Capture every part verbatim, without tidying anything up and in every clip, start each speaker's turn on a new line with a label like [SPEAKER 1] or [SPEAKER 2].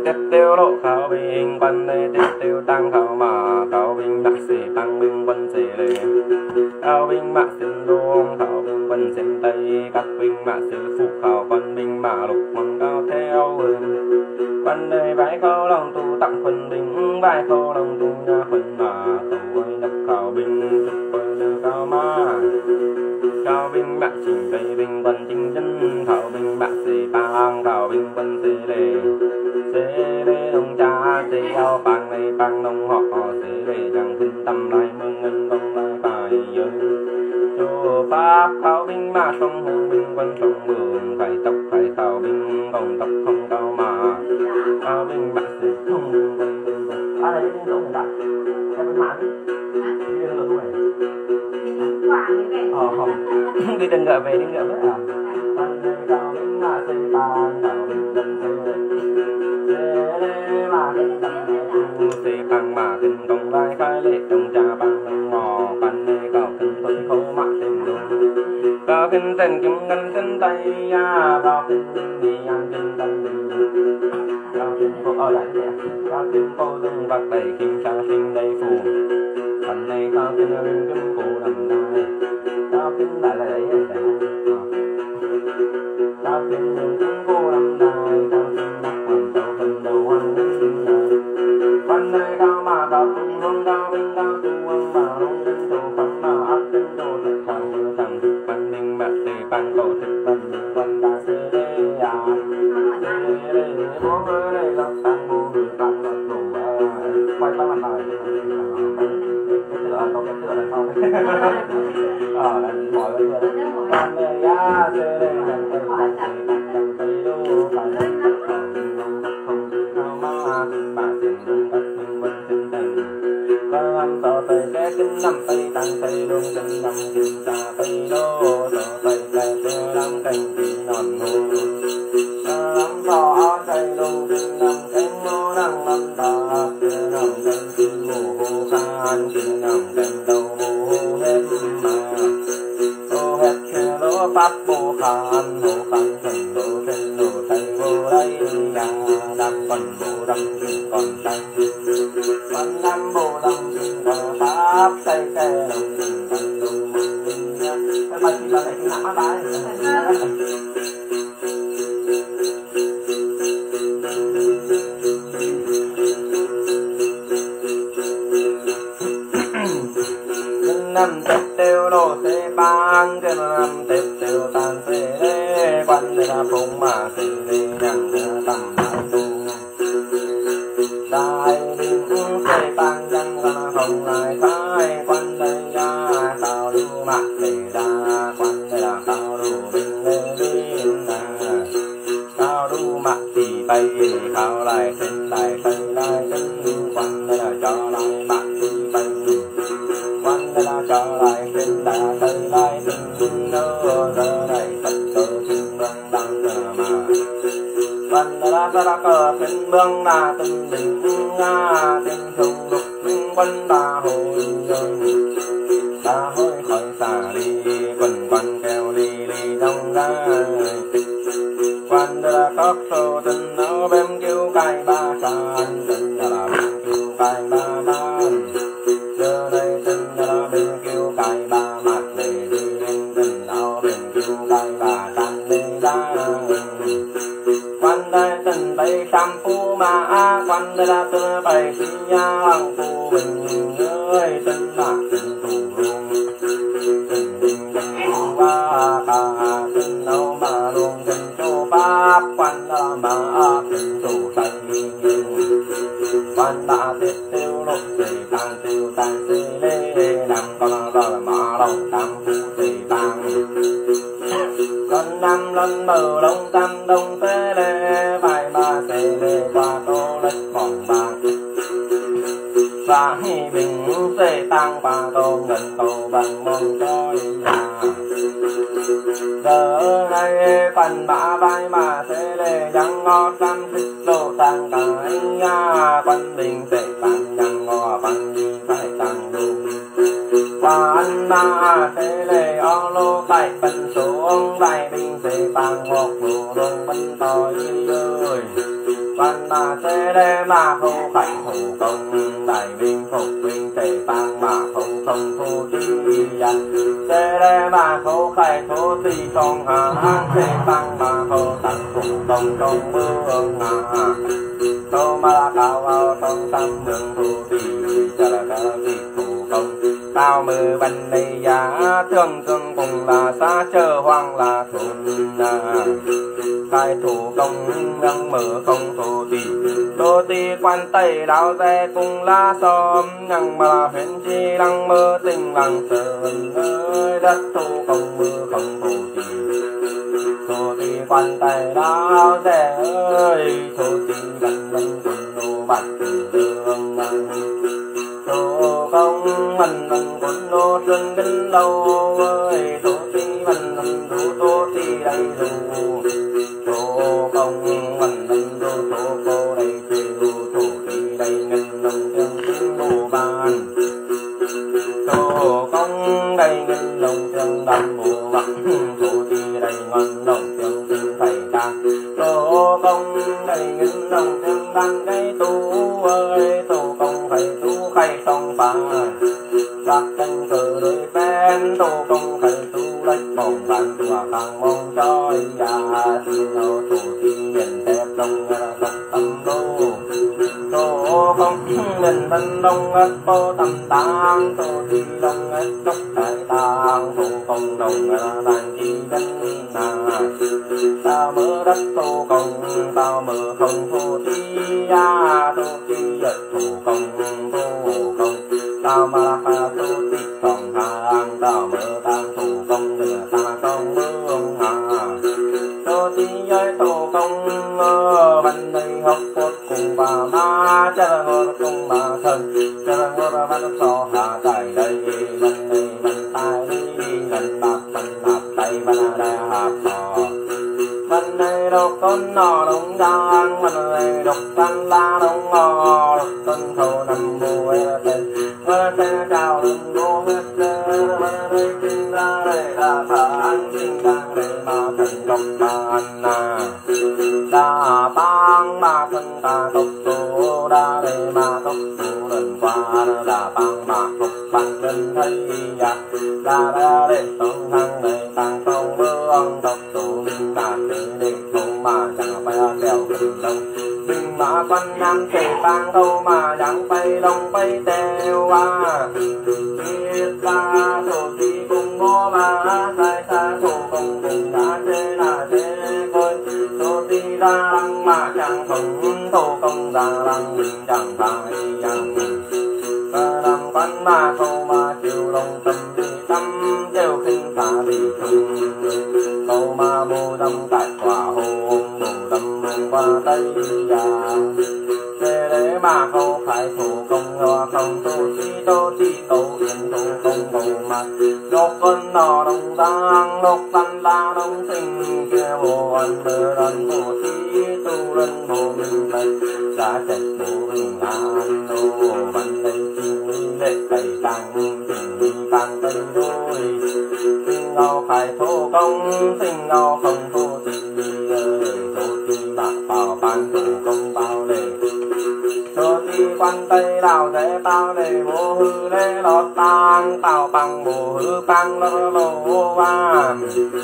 [SPEAKER 1] tiếp tiêu lộ khảo bình quan đây tiếp tiêu tăng khảo mà khảo bình bạc sĩ tăng bình quân sĩ lệ khảo bình bạc xin luôn khảo bình quân xin tây các bình bạc sư phụ khảo quan bình mà lục mong cao theo hương quan đây vái khảo lòng tu tặng quân bình vái khảo lòng tu nhà quân mà khảo ơi đập khảo bình chúc quân đưa khảo mà khảo bình bạc trình tây bình quân chính chân khảo bình bạc sĩ tăng khảo bình quân sĩ lệ xế lê đông cha xế ao bằng này bằng nông họ xế lê chẳng kinh tâm lại mừng ngân công lại tài giới chùa pháp khảo binh mà sông hương binh quân sông mường phải tộc phải khảo binh còn tộc không cao mà khảo binh bạc sĩ không quân ở đây cái chỗ người ta em bên mạng đi đi đường này ờ không đi đừng gợi về đi gợi với à anh đây khảo binh mà xây bàn khảo binh quân xây xê bằng mà kinh công vai khai lệ trong cha bằng nông mò pan nê cao kinh tôi khâu mạ tình luôn cao kinh tình kim ngân kinh tay ya cao kinh đi ăn kinh tân cao kinh cô ở lại nè cao kinh cô dung vật đầy kinh cha sinh đầy phù pan nê cao kinh linh kim phù đầm đai cao kinh lại lại ấy ấy cao kinh linh kim phù đầm đai cao kinh đặt hoàng châu phần đầu hoàng linh quan nơi cao mà cao tung hương cao vinh cao tung hương mà long tinh đồ phẩm mà áp tinh đồ thực thằng mưa thằng thực văn minh bạc tề bằng cầu thực văn minh văn đa xê lê à xê lê bố mơ đây lọc tăng bố hư tăng lọc đồ quay tăng mặt này cái tựa có cái tựa là sau ờ là mọi người quan nơi ya xê lê đằng tây đằng tây đằng tây đô phải năm tờ tây cái kinh năm tây tăng tây luôn kinh năm kinh ta tây đô tờ tây cái tây năm canh chỉ non hồ năm tờ tây luôn kinh năm canh ngô năm năm ta kia năm canh kinh ngô hồ khan kia năm canh đầu hồ hết mà hồ hết kia lỗ pháp hồ khan hồ khan thành đồ trên đồ tây vô đây ya đam còn hồ đam kinh còn tây còn năm hồ đam pháp xây kê đồng tình tình đồng mình nha cái bài thì bài này thì nặng mắt bài năm tết tiêu đồ xe ban cái năm tết tiêu tan xe lê quan đây là phong mà xe lê nhàng tầm đại tu đại bình xe ban dân là không lại thái quan đây ra sao lưu mặt để ra quan đây là sao lưu bình lê bình là sao lưu mặt thì bay khao lại trên đại tay lại trên quan đây là cho lại mặt thì bay quan đây là cho lại trên đại tay lại trên nơ giờ này thật cơ trên băng đăng mà quan đây là ra cờ trên băng là từng bình nga trên sông lục quân ta hồi ta hơi khỏi xả đi quần quan keo ly ly trong ra quan là các sô tình áo bem kêu cài ba sàn tình là bem kêu cài ba ban giờ đây tình là bem kêu cài ba mặt để đi lên tình áo bem kêu cài ba sàn đi ra quan đây tình tây tam phu mà quan đây là tư bảy sinh nha hoàng phu bình ơi tình là tình thủ luôn tình tình tình thủ ba cả tình đâu mà luôn tình châu pháp quan là mà tình thủ tây quan đã tiết tiêu lục tây tan tiêu tan tây lê làm con rồi mà lòng tam phu tây tan con năm lần mở đông tam đông tây lê bài ba tây lê qua tô lệch vòng bạc và hi bình tây tăng qua tô ngân tô bằng mông trôi là giờ này phần ba vai mà tây lê chẳng ngọt tam thích đồ tăng cả anh nha quân bình tây tăng chẳng ngọt bằng đi phải tăng đúng quan ba tây lê o lô bảy phần xuống vài bình tây tăng một mùa đông bánh tỏi ơi văn mà sẽ đe mà khâu khải thủ công đại vinh phục vinh tề tăng mà khâu không thu ti ya sẽ đe mà khâu khải thu ti trong hà tề tăng mà khâu tăng thủ công trong mương hà tô ma cao ao trong tâm mương thu ti cha là ca ti thủ công cao mười văn này giá thương thương cùng là xa chờ hoang là thôn khai thủ công nâng mở không thổ tỷ đô ti quan tây đào xe cùng lá xóm nhằng mà huyền chi đăng mơ tình làng sơn ơi đất thủ công mơ không thổ tỷ thổ tỷ quan tây đào xe ơi thổ tỷ gần gần quân nô bạch đường thổ công mình mình quân nô xuân kinh lâu ơi thổ tỷ mình mình thủ thổ tỷ đầy đủ thổ công mình mình thủ thổ cô đầy chiều thủ tỷ đầy nghìn đồng tiền tiếng đồ bàn thổ công đầy nghìn đồng tiền đầm mùa vặt thủ tỷ đầy ngân đồng tiền tiền thầy ta thổ công đầy nghìn đồng tiền đăng cái tu ơi thổ công thầy tu khay song phá bạc chân cờ đôi bên thổ công thầy tu lấy bồng bàn và càng mong cho ya xin đâu thủ tỷ miền thép đông tộc tâm đô thổ công miền tân đông ất tô tâm tang thổ tỷ đông ất đốc đại tang thổ công đồng đàn chi dân na ta mơ đất thổ công ta mơ không thổ tỷ ya thổ tỷ ất thổ công thổ công ta ma ha thổ tỷ công hàng ta mơ tang thổ công từ ta công mương hà thổ tỷ ơi thổ công văn đây học cốt cùng bà ma cha ngô cùng bà thân cha ngô bà văn so hà tại đây văn đây văn tai đi văn bạc văn bạc tay văn đa hạt thọ văn đây độc con nọ đông giang văn đây độc văn la đông ngò độc tân thổ nằm bùi tên văn đây chào đừng đô hết văn đây kinh ra đây là phản kinh đang đây mà thành độc bàn na đa bang mà thân ta tộc số đa đây mà tộc số lần qua đa bang mà tộc bằng lần thấy ya đa đa đây sông thăng đây tăng sông mương tộc số minh mà thế đây sông mà chẳng phải đèo gần đông bình mà quan nam thể tăng đâu mà chẳng bay đông bay teo à biết ra thổ tí cùng ngô mà sai xa thổ cùng cùng đã thế là thế coi thổ tí ra lăng mà chẳng không thổ công ra lăng mình chẳng phải chẳng và làm quan mà thổ mà chiều lòng tâm đi tâm đều khinh phá đi chung cầu mà bồ tâm tại quả hồn bồ tâm qua tây già thế để mà không phải thủ công hoa không tu chi tu chi tu yên tu công cầu mà đốt con nọ đông giang đốt văn la đông sinh kia bộ ăn bơ lần bộ chi tu lần bộ mình đây đã chết bộ bình an đô văn đây chim lệ cày tăng tình tăng tây đôi sinh ngao phải thủ công sinh ngao không tu chi thủ chi bạc bảo ban thủ công bao lệ thổ tỷ quan tây đào dễ tao để bố hư lê lót tang tao bằng bố hư bằng lô lô van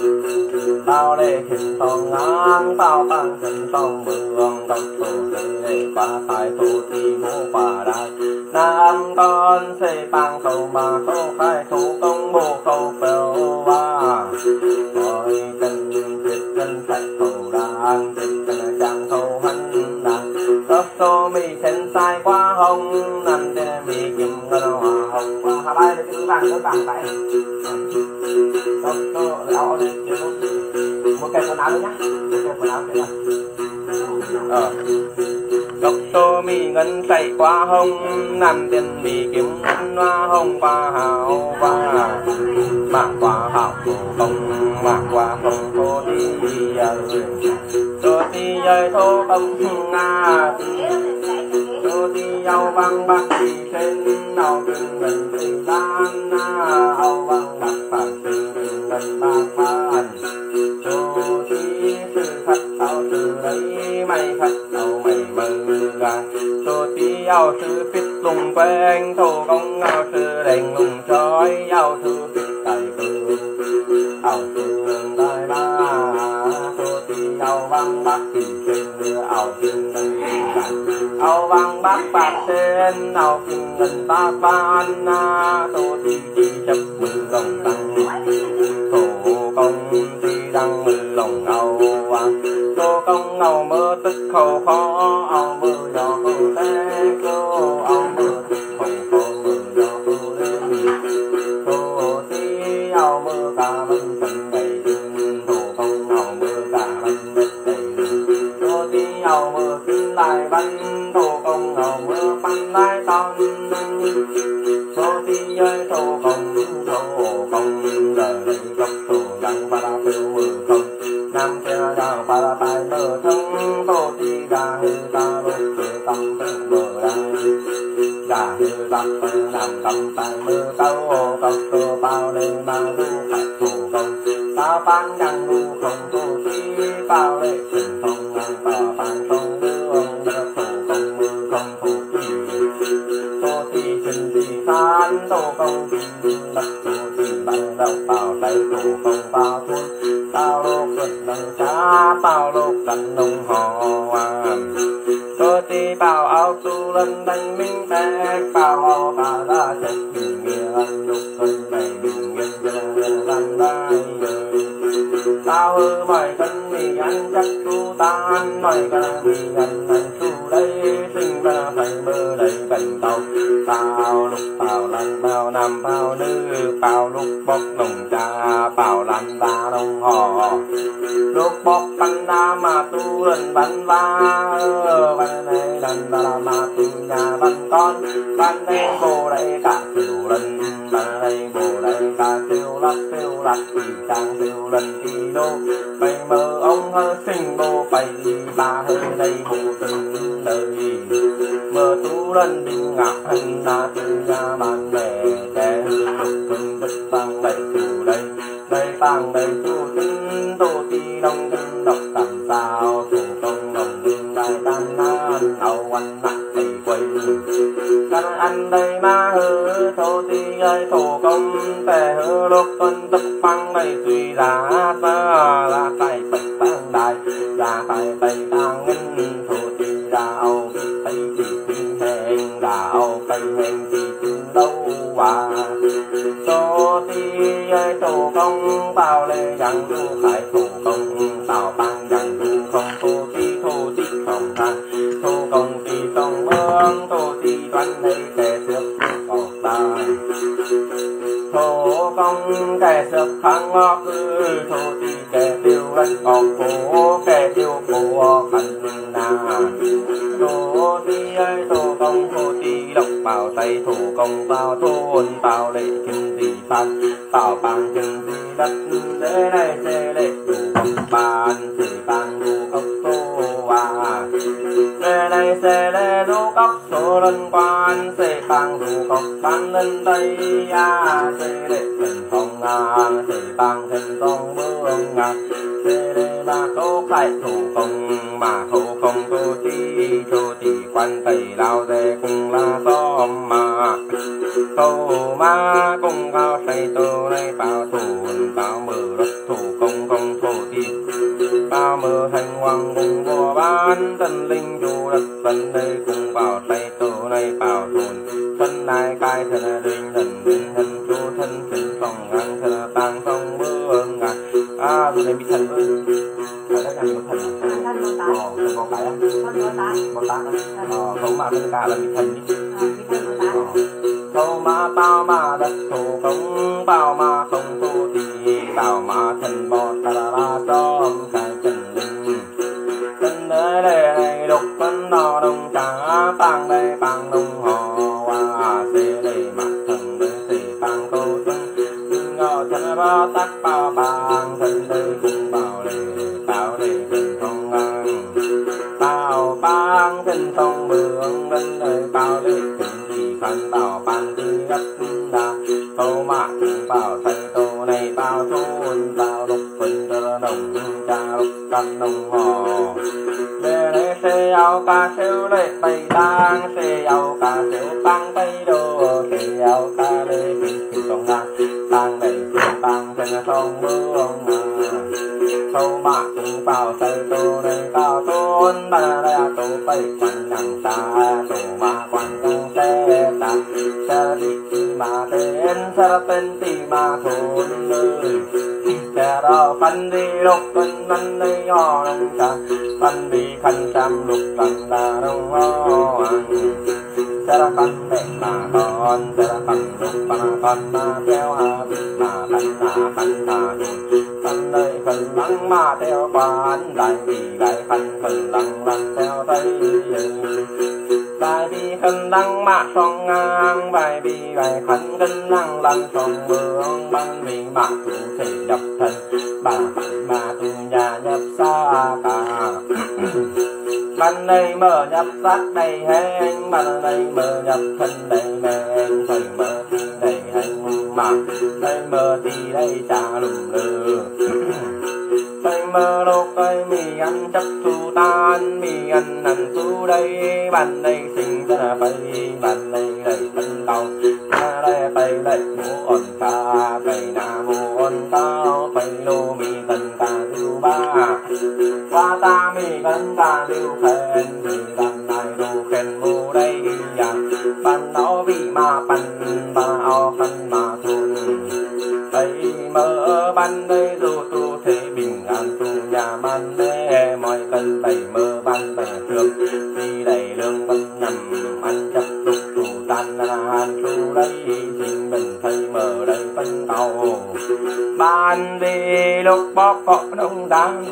[SPEAKER 1] tao để khinh tông ngang tao bằng khinh tông mương tộc tổ tế để qua sai thổ tỷ bố quả đại nam con xây bằng khẩu mà khẩu khai thủ công bố khẩu phèo va gọi cần thiết cần phải khẩu đàn thiết cần chẳng khẩu hân đàn tóc tô mi chân sai qua hồng nằm trên mi kim ngân hoa hồng qua hai bay cái vàng cái vàng tại tóc tô áo đi một cái quần áo nữa nhá một cái quần áo nữa ờ tóc tô mi ngân chạy qua hồng nằm trên mi kim ngân hoa hồng qua hào qua mạc qua hào không mạc qua không thô đi thô đi ơi thô không nga thô đi ao vang bạc đi trên nào từng lần tình tan ao vang bạc bạc từng lần bạc bàn thô đi từ khát tao từ lấy mày khát tao mày quen thủ công ao sư đèn lùng trói ao sư thích tài cư ao sư đại ba số ti ao vang bắc thì trên ao kinh ngân ao vang bắc bạc trên ao kinh ngân bác ban số ti chi chấp mừng lòng tăng thủ công ti đăng mừng lòng ao số công ao mơ tức khẩu khó ao mơ nhỏ khẩu té cô ao mơ tức khẩu khó mơ nhỏ khẩu lên số ti ao mơ cả vân phần đầy đường thủ công ao mơ cả vân đất đầy đường số ti ao mơ kinh lại văn thủ công ao mơ văn lại ton số ti ơi thủ công thủ công đời lấy gốc thủ đăng và đã phiêu mơ không nam theo đào và đã tài mơ thân tô ti đà hư ta lúc tự tâm tự mơ đai đà hư ta tự làm tâm tài mơ câu câu cơ bao lên mà du khách thủ công ta ban đăng du không tô ti bao lệ tình thông ngang tỏ ban thông đường đất thủ công mơ không thủ ti tô ti chân ti phan tô công tin đất tô ti ban đầu bảo tay thủ công bao thôn bao lô cận nâng cha bao lô cận nông họ hoàn tô ti bao áo tu lần đánh minh phép bao áo cả ra chết bình yên lúc cơn này bình yên dân dân lan đai tao hư mày cân mì ăn chắc tu tan mày cân mì ăn ăn tu đây sinh ra phải mơ đầy cảnh tàu bao lúc bao lần bao năm bao nữ bao lúc bốc nồng cha bao lần ba nông họ lúc bốc bắn đá mà tu lần bắn ba bắn này lần ba mà tu nhà bắn con bắn đây bồ đây cả siêu lần bắn đây bồ đây cả siêu lắc siêu lắc thì trang siêu lần thì đô mày mơ ông hơ sinh bồ phải ba hơi đây bồ từng đời mơ tu lần đinh ngạc hình là từ nhà bạn bè trẻ hư lục cưng đất vang đầy từ đây đây vang đầy tu tinh tô ti đông tinh độc tầm sao thủ công đồng đương đại tan nan âu anh nặng thì quay căn anh đây ma hư thô ti ơi thủ công tè hư lục cưng đất vang đầy suy ra xa ra tay bạch tăng đại ra tay tay tăng ngân thô ti ra âu thấy chỉ tin hẹn đạo cây hẹn chỉ tin đâu và số ti ơi thủ công bao lê dặn du khải thủ công tào ban dặn du không thô ti thô ti không than thô công ti sông mương thô ti đoán đây kẻ xước cột tai thô công kẻ xước kháng ngọc ư thô ti kẻ tiêu rách ngọc phố kẻ tiêu cổ khẩn na thô ti ơi thô công thô ti độc bảo tay thủ công bao thôn bao lệ chân gì phan bảo bằng chân gì đất thế này thế lệ đủ công bàn chỉ bằng đủ cốc tô à thế này thế lệ đủ cốc số lần quan sẽ bằng đủ cốc ban lên đây à thế lệ thần phong à thế bằng thần phong mương à thế lệ ba tô khai thủ công mà thủ công tô ti tô ti quan tây lao dê cùng là xóm mà tô ma cùng cao say tô này bao thủ bao mờ đất thủ công công thổ ti bao mờ thành hoàng cùng vô ban tân linh du đất tân đây cùng vào say tô này bao thôn thân này cai thân linh thần linh thân chu thân thân phòng ngang thân tăng phong mương à à tôi này bị thần ơi ở đây là bị thần à ờ thần có cái á có tá ờ không mà thân cả là bị thần đi thâu ma bao ma đất thủ công bao ma không tu thì bao ma thần bò ta la la trong cái chân linh chân nơi đây này đục con đò đông trà bang đây bang đông họ qua xe đây mặt thần đây xe bang tô chân ngõ chân bao tắc bao bang thân đây cùng bao lệ bao lệ chân thông ngang bao bang chân thông bường bên đây bao lệ chân gì khăn bao ban đi gấp đà tô mạ cùng bao thay tô này bao thôn bao đục phân tơ đồng cha lục căn đồng họ để lấy xe áo ca xéo lệ bay đang xe áo ca xéo tăng bay đồ xe áo ca lệ bị chịu trong ngang tăng đầy tăng trên sông mương sâu bạc tung vào xây tô đây cao tôn ba đây tô bay quanh đằng xa tô ma quanh tung xe ta xe đi mà tên xe tên đi mà thôn nơi xe đâu khăn đi lúc khăn khăn đi ho đông cha khăn đi khăn trăm lúc khăn là đông ho xe ra khăn để mà con xe ra khăn lúc mà con mà theo hà mà khăn hà khăn hà khăn đây khăn lắng mà theo quán đại vì đại khăn khăn lắng lắng theo tay bài bi khăn đăng mạ song ngang bài bi bài khăn cân năng lăn song bướng băng vì mạ thủ thể đập thân bà khăn mà tu nhà nhập xa cả ban đây mở nhập sát đầy hên ban đây mở nhập thân đầy men thầy mở thì đầy hành mà đây mở thì đây trả lùm lơ đây mơ lúc đây mì ăn chắc thu tan mì ăn ăn thu đây bàn đây sinh ra phải bàn đây đầy phân đau ra đây phải đầy mũ ổn ca phải na mũ ổn cao phải lô mì cần ca lưu ba qua ta mì cần ca lưu khen thì bàn này đồ khen mũ đây ya bàn đó vị mà bàn bà ao khăn mà thôn đây mơ ban đây dù tu thế bình an tu nhà man đê mọi cần đầy mơ ban đầy thương đi đầy lương văn nằm ăn chấp tục tu tan hàn tu đây sinh bình thầy mở đây phân tàu ban đi lúc bóp cọ đông đan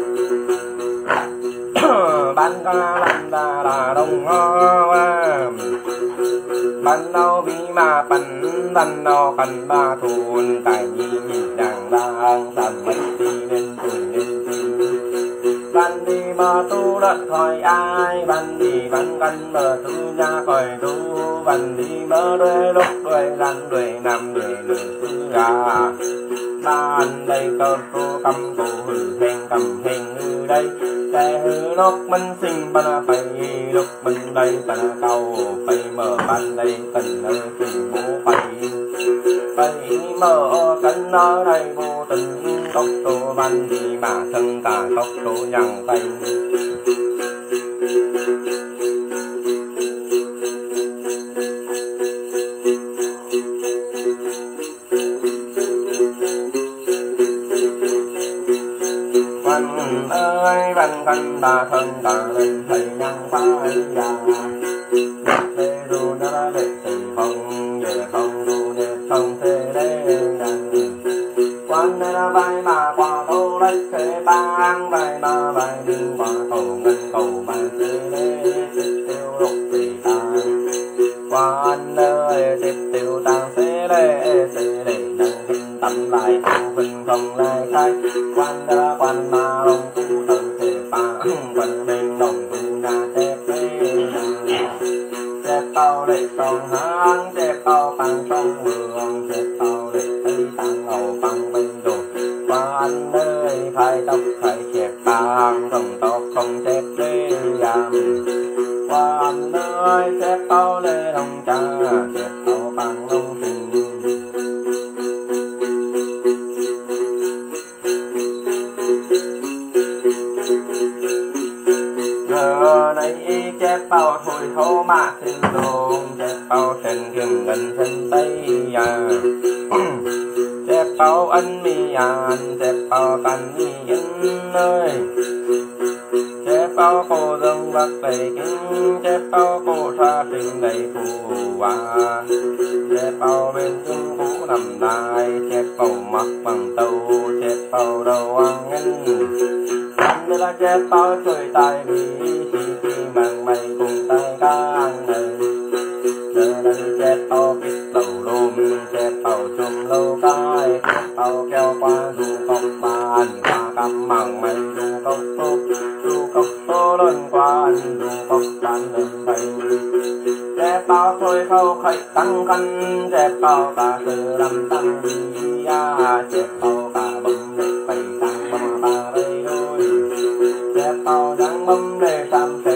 [SPEAKER 1] ban ca làm ra là đông hoa ban đâu vì mà ban ban đâu cần ba thôn tại nhi nhìn đang đang tầm mấy đi lên tuổi lên đi ban đi mà tu đất khỏi ai ban đi ban căn mở tu ra khỏi tu ban đi mơ đuôi lúc đuôi lăn đuôi nằm đuôi lửa thứ ra ban đây cơ tu cầm tu hử hình cầm hình như đây cái hư lúc mình sinh ban phải lúc mình đây ban cầu phải mở ban đây cần nơi tình bố phải phải mở cần ở đây vô tình tốc tô ban đi mà thân cả tốc tô nhằng tay ơi văn căn ta thân ta lên thầy nhân phải già để ru nó để thì không về không ru để không thế để đằng quan đây là vai mà qua tô lấy thế bang vai mà vai đi qua cầu ngân cầu ban thế để tiêu lục thì ta quan ơi tiếp tiêu ta sẽ để sẽ để đằng hình tâm lại không hình không lại khai quan ra quan mà lòng tu tự thể phá quan bên lòng tu nhà chép lên chép bao lệ trong hang chép bao bằng trong mường chép bao lệ tây tăng ngầu bằng bên đồ quan ơi khai tóc khai chép bằng không tóc không chép lên yam quan ơi chép bao lệ lòng cha chép bao bằng lòng tình giờ này chép bao thôi thô mà xin đồn chép bao trên kim gần thân tây à chép bao ân mi an chép bao căn mi yên ơi chép bao cô dân bắc đầy kinh chép bao cô xa sinh đầy phù hoa chép bao bên trung cũ nằm đài chép bao mặc bằng tàu chép bao đầu ăn ngân đây là chép bao trời tài vì khi khi mang mây cùng tay ca ăn này giờ đây chép bao kích đầu lùm chép bao chùm lâu cai chép bao kéo qua dù cọc bàn qua cắm mảng mây dù cọc tốt dù cọc số lên qua dù cọc bàn lên tay chép bao thôi khâu khách tăng cân chép bao cả sự làm tăng đi à chép bao cả bấm để phải tăng bấm ba đây thôi chép bao dáng bấm để tam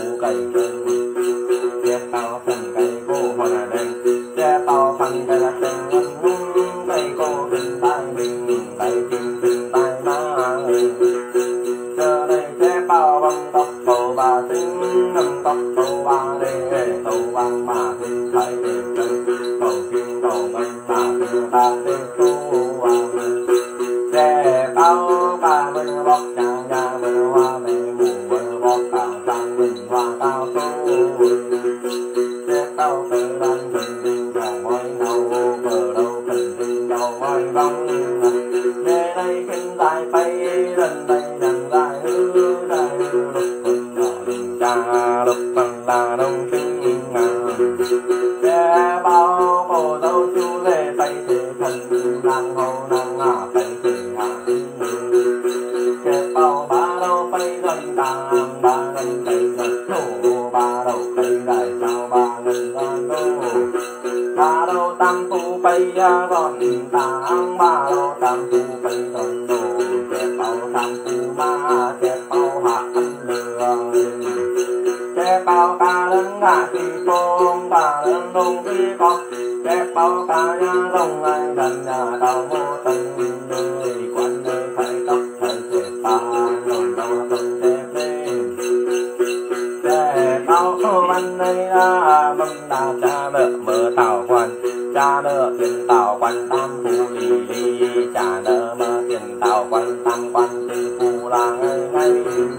[SPEAKER 1] cây chân che tao phần cây cô hoa là đen che tao phần cây là đen cây cô hình tai mình tay chim hình tai má giờ đây che bao bằng tóc cầu bà tính nâng tóc cầu bà để cầu vàng mà hình thay để chân cầu kim cầu ngân mà đưa ta để tu vàng che bao bà mình bóc nhà nhà mình hoa mẹ mù mình bóc cao sang mình hoa cao tu che bao từ đàn mình mình cả ngôi nào bờ đâu cần tình đâu ngôi vắng để đây kinh dài bay lần đây lần dài hư dài hư lúc mình nhỏ đừng cha lúc bằng là đông kinh ngàn che bao cổ dâu chú lệ tay thế thần nàng hầu nàng ngả tay thế hạ che bao ba đâu bay gần tàng ba ngân tay giật nổ ba đầu cây đại sao ba ngân gan nô ba đâu tam phu bay ra gọn tàng ba đâu tam phu bay gọn nổ che bao tam phu ma che bao hạ ăn lừa che bao ca lưng ngả thì phong ca lưng đông thì có che bao ca nhà đông ai gần nhà tao mô tân nơi quan nơi phải tóc phải che ta lòng tao tân che lên che bao văn này ra mâm đà cha nợ mở tảo quan cha nợ tiền tảo quan tam phu lì lì cha nợ mở tiền tảo quan tam quan tư phu là ngay ngay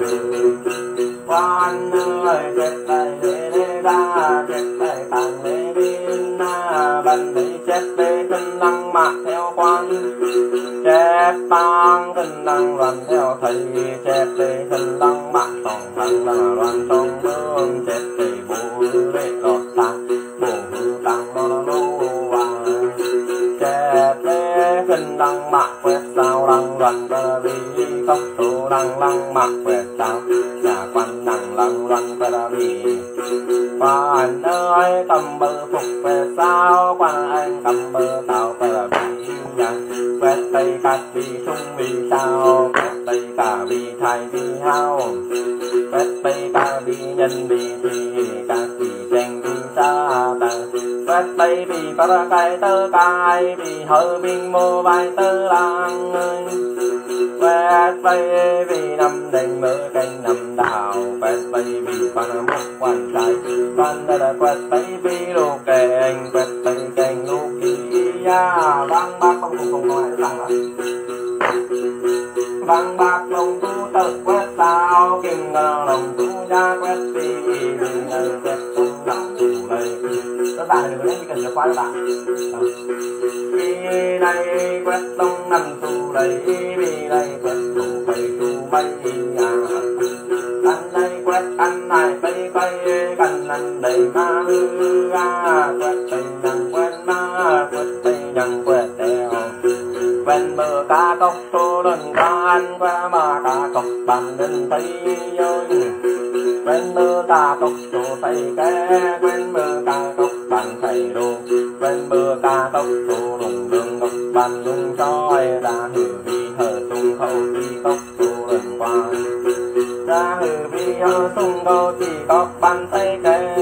[SPEAKER 1] quan ơi chết tay để để ra chết tay tàng để bên na bần để chết để thân năng mạc theo quan chết tang thân năng loạn theo thầy chết để thân năng mạc sòng thằng là loạn sòng vương chết để bố để lọt tang bố hư tang nó nó nô vàng chết để thân năng mạc quét sao lăng loạn bờ vì tóc số lăng lăng mạc quét sao nhà quan năng lăng loạn bờ vì quan ơi cầm bờ phục về sao quan anh cầm bờ tao bờ vì nhang quét tay cát vì sung vì sao quét tay cả vì thai vì hao quét tay cả vì nhân vì thì cả vì tranh vì xa ta quét tay vì para cái tơ cái vì hơi bình mô bài tơ lang quét tay vì năm đành mơ canh năm đào quét tay vì para một quan trai quan đây là quét tay vì lô kèn quét tay kèn lô kia vang bạc không cùng không nói rằng là vang bạc lòng tu tự quét sao kinh lòng tu ra quét vì mình ở quét không lòng tu này các bạn đừng có lấy cần quá các bạn vì này quét đông nằm tu này vì này quét tu phải tu bay à ăn này quét ăn này bay bay cần ăn đầy ma lư ra quét tay nhằng quét ma quét tay nhằng quét đeo quen bờ cá cốc số lần cá ăn qua mà cá cốc bàn lên thấy ơi quen bờ cá cốc số tay ke quen bờ cá cốc bàn thầy đồ quen bờ cá cốc số lùng đường cốc bàn lung soi ra hử vi hở tung khâu đi cốc số lần qua ra hử vi hở tung khâu đi cốc bàn thầy ke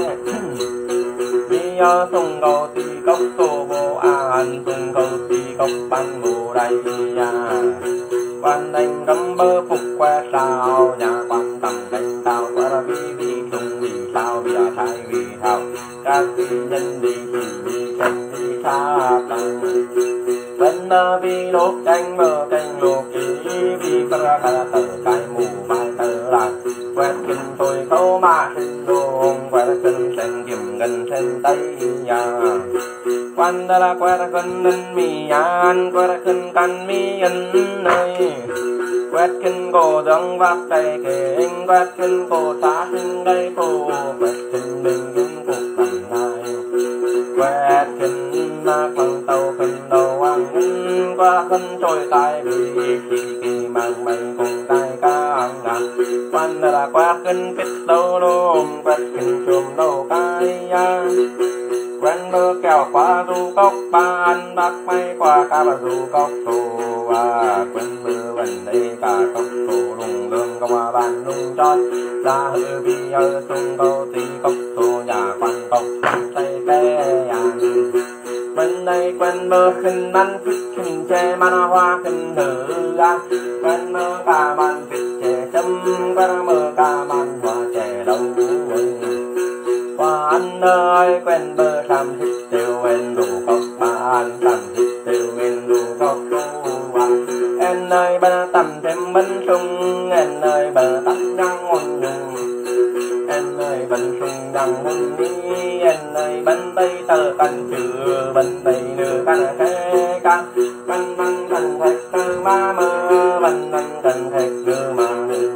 [SPEAKER 1] vi hở tung khâu đi cốc số vô an tung khâu đi cốc bàn ngủ đây nhà quan anh cấm bơ phục que sao nhà quan tầm canh tao qua là vì vì tung vì sao vì ở thái vì thảo các vì nhân vì thì vì chân vì tha tăng vẫn là vì lúc canh mơ canh lục ý vì ra cả tờ cái mù mai tờ là quét kinh tôi khâu mà xin luôn quét chân sen kiểm gần sen tay nhà quan đã là quét cân nân mi an quét cân căn mi ân nơi quét kinh cổ dâng vác tay kề quét kinh cổ xá sinh đây cổ quét kinh mình những cuộc cần này quét kinh na bằng tàu kinh đầu ăn qua khăn trôi tay vì kỳ kỳ mang mây cùng tay ca ngàn quan đã là quét kinh kết đầu lôm quét kinh chùm đầu cái quen mơ kẹo qua du cốc ba ăn bác may qua ca bà du cốc tù và quen mơ vần đây cả cốc tù lùng lương công hòa bàn lung tròn ra hư vi ở sung câu tí cốc tô nhà quan cốc tây tê à bên đây quen mơ khinh ăn phích khinh che man hoa khinh nữ ga quen mơ cả man phích che chấm quen mơ cả man hoa che đâu qua anh ơi quen mơ làm thích tiêu quen đủ cốc bàn làm thích tiêu quen đủ cốc tu em ơi bờ tầm thêm bánh sung em ơi bờ tắm nhang ngon nhung em ơi bánh sung nhang ngon đi em ơi bánh tây tơ canh chừa bánh tây nửa canh khe canh bánh bánh canh thạch cơ ma mơ bánh bánh canh thạch cơ ma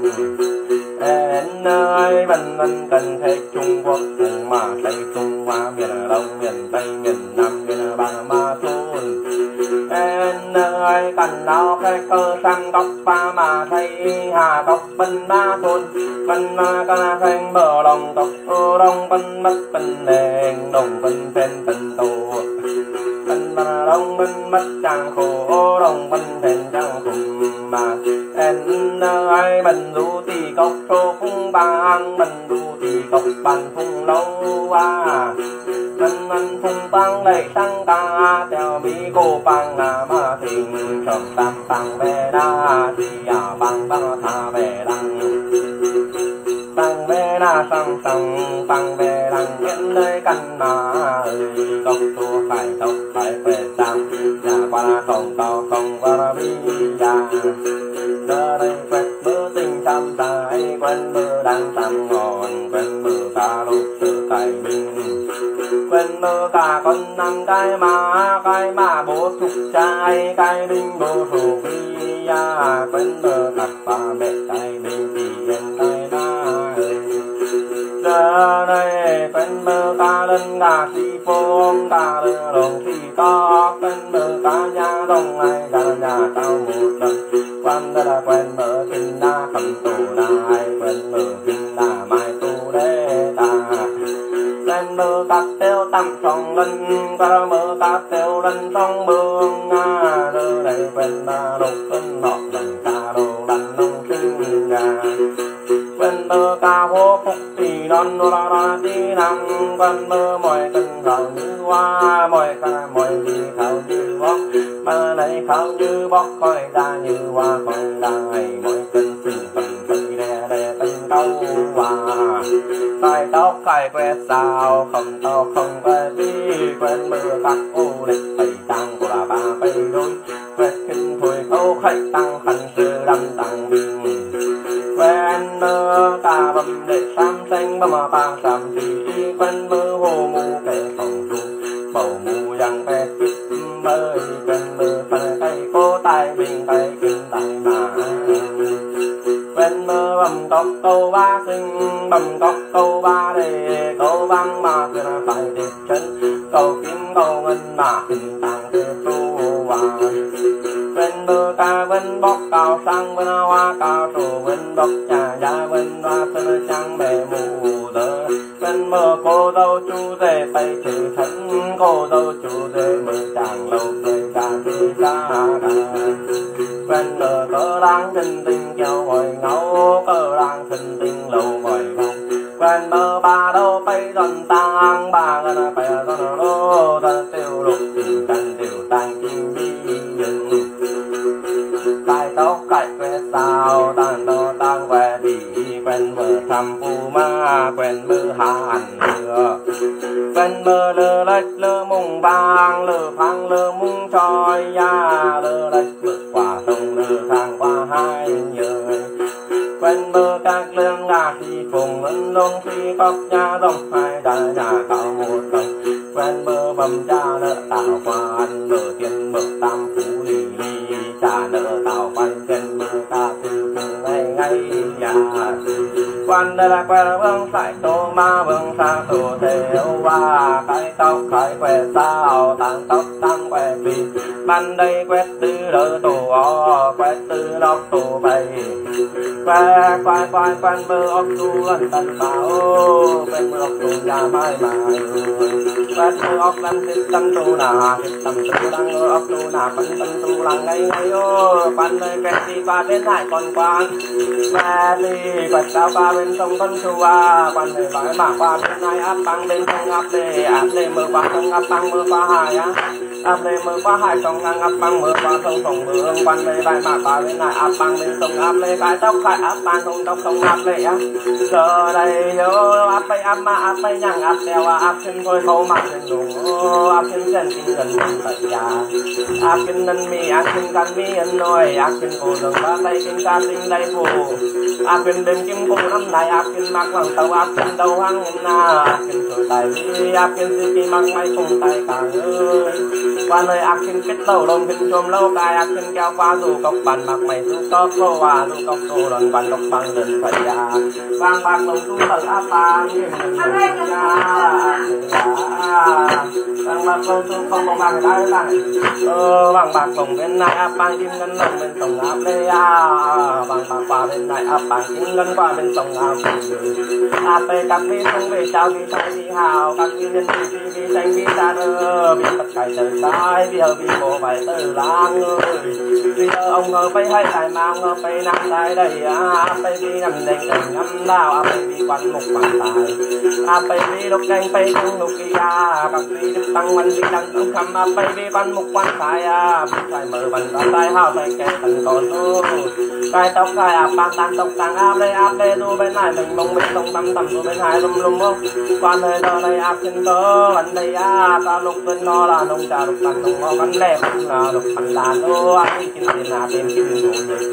[SPEAKER 1] em ơi bánh bánh canh thạch Trung Quốc cùng mà Tây Trung Hoa miền Đông miền Tây miền Nam miền Bắc ma thôn em ơi cành đào khai cơ sang cốc ba mà thấy hà cốc bên ba thôn bên ma ca thanh bờ lòng cốc ô đông bên mất bên đèn đồng bên tên bên tù bên ba đông bên mất trang khổ ô đông bên tên trang khùng mà em ơi bên du tì cốc số phung bang bên du tì cốc bàn phung lâu à bên anh phung bang đầy sang ca theo mỹ cô bang là mà tình trầm tam bang về đa thì à bang bang tha về đăng bang về đa sang sang bang về đăng những nơi căn mà ơi cốc tua phải cốc phải về sang nhà qua không cao không qua bi già giờ đây quét bữa tình trăm dài quen mơ đang tạm ngon quen mơ ta lúc sự cải bình quen mơ cả con năm cái mà cái mà bố thục trai cái binh bố thủ vi à quen mơ cả ba mẹ cái binh thì em cái ba giờ đây quen mơ cả lần cả si phong cả lần đồng thì có quen mơ cả nhà đồng ai cả nhà tao một lần quan đó là quen mơ kinh đa cầm tù này quen mơ kinh đa mai tu đế ta quen mơ cắt tiêu tắm trong lần qua mơ cắt tiêu lần trong bương à giờ đây quen ma lục cân nọ lần ta đồ lần nông sinh nhà quen mơ ca hô phúc thì đón đô la la đi nằm quen mơ mọi cân khảo như hoa mọi ca mọi gì khảo như bóc mà này khảo như bóc khỏi ra như hoa khỏi đài mọi cân sinh phần tây đè đè tân câu hoa tai tóc cài que sao không tao không que đi quen mơ các ô lịch tây tăng của là ba bay đôi quét kinh thôi câu khách tăng khăn sư đâm tăng bình quen mơ ta bầm để sam xanh bầm mà ba sam thì quen mơ hồ mù kẻ phòng thu bầu mù yang pe kít mơ quen mơ phần cây cô tai bình cây kinh tài mà quen mơ bầm cốc câu ba sinh bầm cốc câu ba để câu băng mà cứ là phải đẹp chân câu kim câu ngân mà hình tăng thế tu hòa quen mơ ca vân bóc cao sang vân hoa cao sổ vân bóc nhà gia vân hoa sơn trang mẹ mù tơ quen mơ cô dâu chú rể phải chữ thân cô dâu chú rể mơ chàng lâu rể ra đi ra quen mơ cỡ đang thân tình kéo ngồi ngấu cỡ đang thân tình lâu ngồi ngấu quen mơ ba đâu bay dần tăng ba ngân phải dần lô dần tiêu lục tình dần tiêu tăng kim bi dừng tai tóc cạy que sao tan đô tăng que đi quen mơ thăm phu ma quen mơ hàn mưa quen mơ lơ lách lơ mùng vang lơ phang lơ mùng trôi ya lơ lách lơ quả sông lơ thang qua hai người quen mơ các lương ngà thì phùng ân lông thì bóc nhà đồng hai đại nhà cao một đồng quen mơ bầm cha nợ tạo quan nợ tiền mơ tam phú lì lì cha nợ tạo quan quen mơ ta từ cùng ngay ngay nhà quan đây là quen vương phải tô ma vương sa tổ theo qua cái tóc cái que sao tăng tóc tăng que bì ban đây quét từ đỡ tổ o quét từ đọc tổ bay que quay quay quen mơ ốc tu ân tần bảo quen mơ ốc tu nhà mãi mãi bát tu ốc lăn tiếp tâm tu nà tiếp tâm tu lăng ốc tu nà phân tâm tu lăng ngay ngay ô quan nơi cái gì qua bên lại còn quan mà đi quật cao qua bên sông con chu à quan nơi bãi mà qua bên này áp băng bên sông áp lê áp lê mưa qua sông áp băng mưa qua hải á áp lê mưa qua hải sông ngang áp băng mưa qua sông sông mưa quan nơi bãi mà qua bên này áp băng bên sông áp lê cái tóc khai áp băng sông tóc sông áp lê á giờ đây nhớ áp bay áp mà áp bay nhang áp đeo áp trên thôi khâu mặc trên đúng áp trên chân kinh gần tại nhà áp trên nân mi áp trên can mi ăn nồi áp trên cổ đường ba tay trên ca tinh đây phủ áp trên đêm kim cô năm nay áp trên mặc hoàng tàu áp trên đầu hang na áp trên cửa tài vi áp trên sư kỳ mang may cùng tay cả ơi qua nơi áp trên kết đầu đồng trên chôm lâu cài áp trên keo qua dù cọc bàn mặc mày dù cọc khô và dù cọc khô đòn bàn cọc bằng đơn phải già vàng bạc đồng tu tờ áp bang hiểm đừng nhà vàng bạc đồng tu không có bằng đây này ờ vàng bạc đồng bên này áp bang kim ngân đồng bên sông áp lê à vàng bạc qua bên này áp bang kim ngân qua bên sông áp áp về các vị sông về chào vị thái vị hào các vị nhân vị vị xanh vị ta đơ vị tất cả trời sai vì hờ vị bộ phải từ lang ơi vì hờ ông hờ phải hay tài mà ông hờ phải nằm tại đây à phải đi nằm đành đành ngắm đào à phải đi quan mục quan tài à phải đi đục canh phải tung đục kia các vị được tăng văn vị đăng tăng khăm à phải đi quan mục quan tài à phải mở văn ra tay hào phải kẹt thần còn tu cái tóc khai áp bang tăng tóc tăng áp đây áp đây tu bên này mình bông bên sông tâm tâm tu bên hai lum lum không quan nơi đó đây áp trên tớ vẫn đây à ta lục bên nó là nông trà lục bằng nông ngõ vẫn đẹp là lục bằng là đô anh kim tiền là tiền kim tiền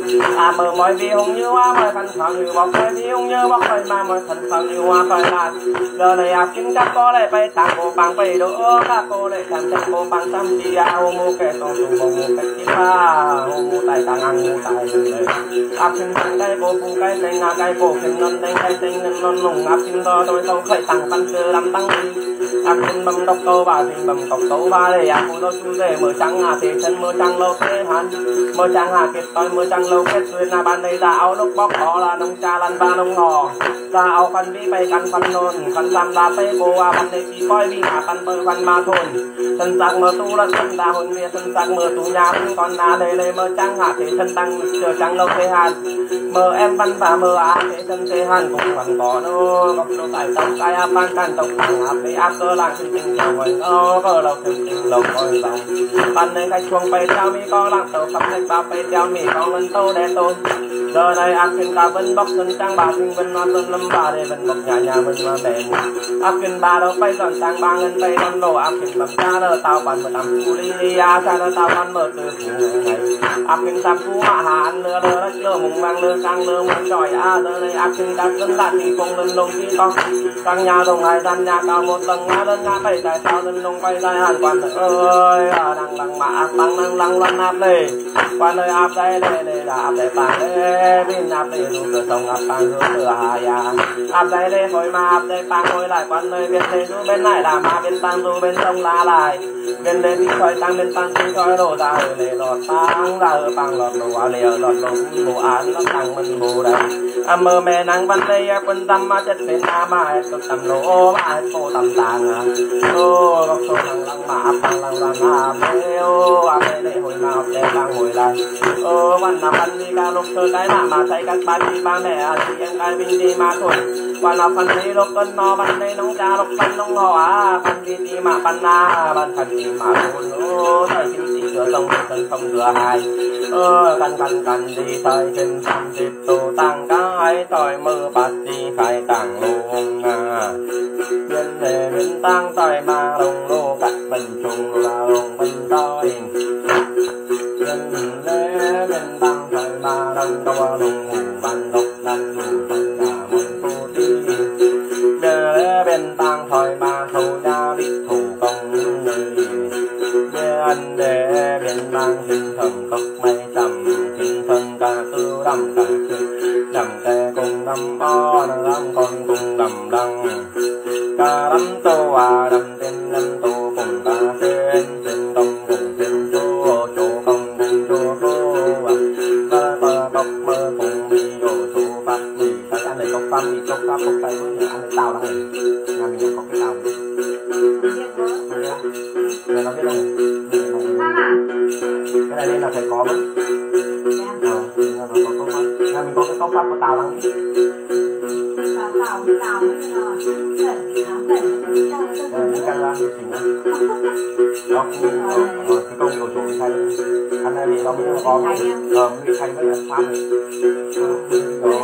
[SPEAKER 1] à mờ mọi vì hùng như hoa mời thần phật như bọc mời vì hùng như bọc mời mà mời thần phật như hoa phải là giờ này áp trên các cô lại bay tàng cô bằng bay đỗ các cô lại làm chân cô bằng tâm chi à hồ mô kẻ tông tùng hồ mô cách chi pha hồ mô tay tàng ăn mô tay đời áp trên thân cây cô phung cây tay ngà cây cô phình non tay cây tay ngân non lùng áp trên đó đôi tông khởi tăng văn cơ làm tăng áp trên bầm độc câu và trên bầm cọc tấu ba để áp cô đôi chú rể mơ trắng hà thế chân mơ trắng lâu thế hắn mơ trắng hà kết tôi mơ trắng lâu kết xuyên là ban đây ra áo lúc bóc đó là nông cha lan ba nông hò ra áo phân vi bay căn phân nôn phân làm ra tây cô à ban đây chỉ coi vì ngả phân bơ phân ma thôn thân sang mơ tu là thân ra hồn bia thân sang mơ tu nhà còn na đây đây mơ trắng hà thế thân tăng chờ trắng lâu thế hàn mơ em văn và mơ á thế thân thế hàn cũng vẫn có nó góc đồ tại tông cái áp ban can tộc thằng áp với áp cơ làng chân tình chào người nó cơ lộc chân tình lộc ôi lòng ban đây khách chuông bay theo mi có làng tàu khắp khách ba bay theo mi có ngân tâu đen tôn giờ đây áp trên ta vẫn bóc thân trang bà sinh vân non tôn lâm bà để vẫn bọc nhà nhà vân mà bè áp trên ba đâu bay dọn sang ba ngân bay con đồ áp trên bầm cha đờ tao bàn mở tầm phu li li a cha đờ tao ban mở từ phủ ngày áp trên tam phu hạ hà ăn lừa lừa đất lừa mùng vàng lừa sang lừa mùng giỏi a giờ đây áp trên các dân đạt thì không lần lông đi con sang nhà đồng hai gian nhà cao một tầng ngã đơn ngã bảy tại sao dân lông quay lại hàn quan ơi đang lăng mã áp tăng lăng lăng lăng áp đây quan ơi áp đây đây đây là áp đây bàn đây bên áp đây luôn cửa sông áp tăng luôn cửa hà ya áp đây đây hồi mà áp đây tăng hồi lại quan ơi bên đây du bên này là mà bên tăng du bên sông la lại bên đây đi khỏi tăng bên tăng đi khỏi đổ ra ở đây lọt tăng ra ở bằng lọt đồ à liều lọt đồ bộ án nó tăng mình bộ đây à mơ mẹ nắng ban đây quân tâm mà chất bên à mà hết tầm lỗ mà hết bộ tầm tàng à ô góc sông lăng lăng mà áp tăng lăng lăng à ô áp đây đây hồi nào đây tăng hồi lại ôวันnào ban đi ca lục sơ cái nào mà thấy các ba đi ba mẹ chị em cái vinh đi mà thôiวันnào phần đi lục cân no ban đây nông cha lục phân nông họ à phần đi đi mà ban na ban phần đi mà buồn ô thời xin chỉ cửa sông sân không cửa hai ơ căn căn căn đi thời trên sông dịp tô tăng cái tỏi mơ bát đi khai tàng luôn à biên đề biên tăng tỏi mà đồng lô cắt bình trùng là đồng bình tỏi biên đề biên tăng tỏi mà đồng đô đồng ngủ ban độc đàn ngủ phân đà môn cô đi biên đề biên tăng tỏi mà thâu nhà bị thủ công người biên đề biên tăng hình thần cốc mây trầm hình thần cả tư đầm cả tư đầm kè cùng đầm o đầm con cùng đầm đăng cả đầm tô à đầm tên đầm tô cùng cả tên tên công cùng tên chỗ chỗ công cùng chỗ cô à ta ta bọc mơ cùng đi đồ số phát đi cái anh này cốc phát đi cốc phát cốc tay với nhà anh tao là nhà mình có cái nào không biết nó biết không cái này nên là phải có không ờ nó có công pháp nhà mình có cái công pháp có tàu lắm tàu tàu cái căn ra chỉnh nó cũng cái công đồ chủ thay anh này bị nó mới có ờ bị thay với là phan rồi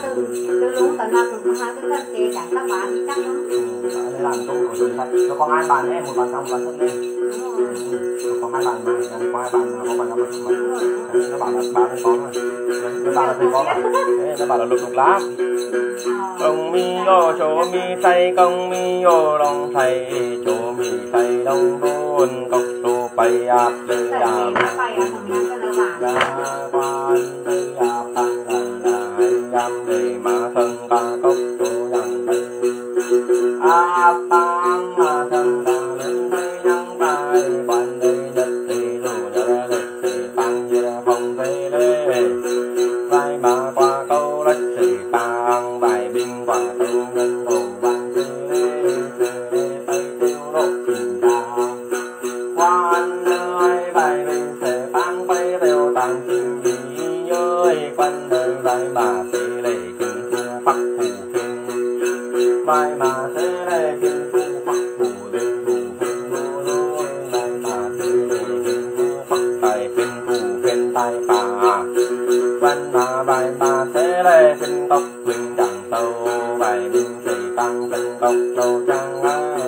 [SPEAKER 1] làm công của chúng ta nó có hai bàn đấy một bàn trong bàn thân lên nó có hai bàn mà có hai bàn mà có bàn trong bàn thân nó bảo là bán nó có mà nó bảo là thấy có mà đấy nó bảo là lục lục lá công mi ô chỗ mi say công mi ô long say chỗ mi say đông đôn cốc tô bay áp lên đàm ra quan tây áp tăng rằng là hay gam để mà thân ca cốc tô rằng tây áp tăng mà thân ca lên tây nhang bay quan tây nhất tây dù nhớ lịch tây tăng như là phong tây lê vai mà qua câu lách tây tăng bài binh qua câu ngân hồ văn tây lê tây tây tiêu lộ tình ta quan nơi bài binh tây tăng bay đều tăng tình gì ơi quan nơi vai mà tây lê kinh thu bắc phủ kinh vai mà tây lê kinh thu bắc phủ đêm phủ kinh lô lô vai mà tây lê kinh thu bắc tài kinh thủ kinh tài bà quan mà vai mà tây lê kinh tộc linh chẳng tâu bài binh tây tăng kinh tộc châu trăng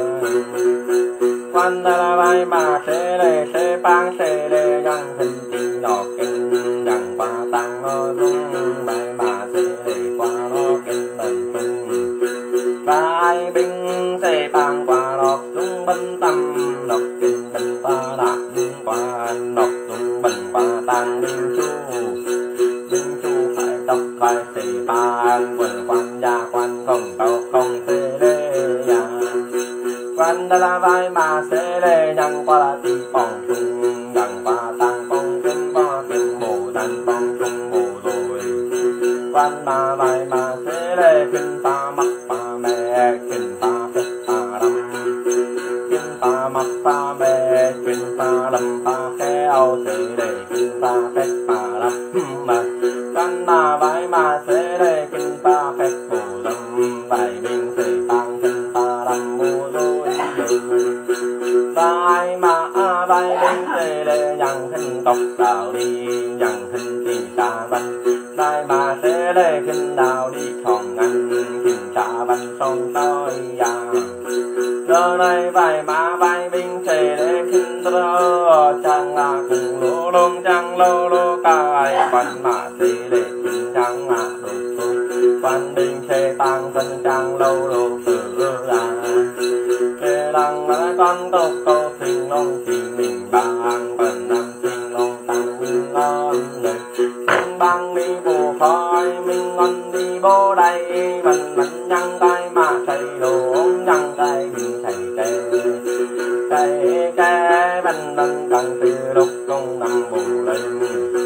[SPEAKER 1] quan là vai mà tây lê tây bang tây lê yang hình tình đỏ kinh chẳng qua tăng ngô dung vai mà tây lê qua nó kinh tần tung vai binh tây bang qua lọc dung bân tâm lọc kinh bân ta đạp qua lọc dung bân qua tăng binh chu binh chu phải tóc vai tây bang quần quan gia quan không tàu không tây lê ya quan là vai mà tây lê nhang qua là tì phòng trung nhang qua tăng phong kinh qua kinh bồ đàn phong trung bồ rồi quan mà vai mà tây lê kinh ta mắc pa mẹ kinh ta phết pa đâm kinh ta mắc pa mẹ kinh ta đâm pa khéo tây lê kinh ta phết pa đâm mà quan mà vai mà tây lê kinh ta phết bồ đâm bài binh tây tăng kinh ta đâm bồ rồi vai mà vai binh tây lê nhang hình tộc đạo đi nhang hình tình xa văn vai mà tây lê kinh đạo đi thòng ngăn kinh xa văn sông tới ya giờ này vai mà vai binh tây lê kinh trơ chẳng là cùng lô lông chẳng lâu lô cài quan mà tây lê kinh chẳng là đồ tu quan binh tây tăng thân chẳng lâu lô tử ra kê đăng là con tộc câu sinh long thì mình bằng phần năm sinh long tăng minh ngon lời sinh băng đi bù khói minh ngon đi bố đây phần bánh nhăng tay mà thầy đồ ống nhăng tay bình thầy kê cây kê bánh nâng càng từ lúc công năm bù lên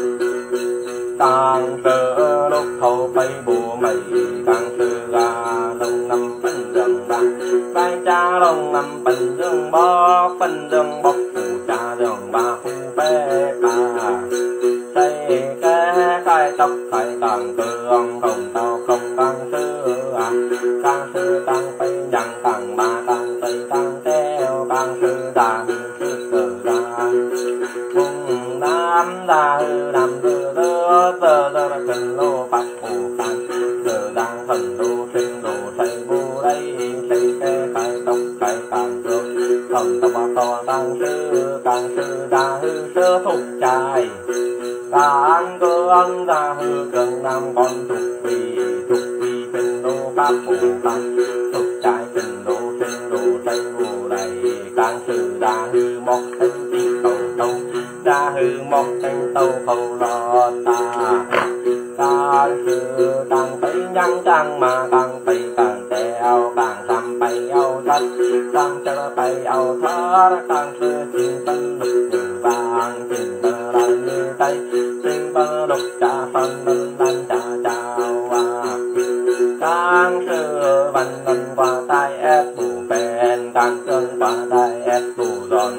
[SPEAKER 1] càng từ lúc thâu bay bù mày càng từ ga đông năm phân dần ba vai cha đông năm phân dương bó phân dương bọc phủ cha dương ba phu bê ba xây kế khai tóc khai càng tương không tao không càng sư à càng sư càng phải nhằng càng ba càng tây càng theo càng sư đàn sư tử ra vùng nam ra hư nam hư đơ tơ tơ ra cần lô bạc phủ càng giờ đang thần đô sinh đồ xây vô đây xây kế khai tóc khai càng tương thần tóc ba to càng sư càng sư đa hư sơ thục trai càng cương ra hư cường nam con thục vì thục vì sinh đô các phủ càng thục trai sinh đô sinh đồ xây vô đây càng sư đa hư mọc thanh tí cầu tâu đa hư mọc thanh tâu khâu lo ta càng sư càng thấy nhăng chăng mà càng thấy càng theo càng xăm bay áo thất càng chờ bay áo thất càng sư chinh tân lục từ vàng chinh tơ đàn như tay chinh tơ lục trà phân tân đàn trà chào à càng sư văn tân qua tay ép bù bèn càng cơn quá đại ép bù giòn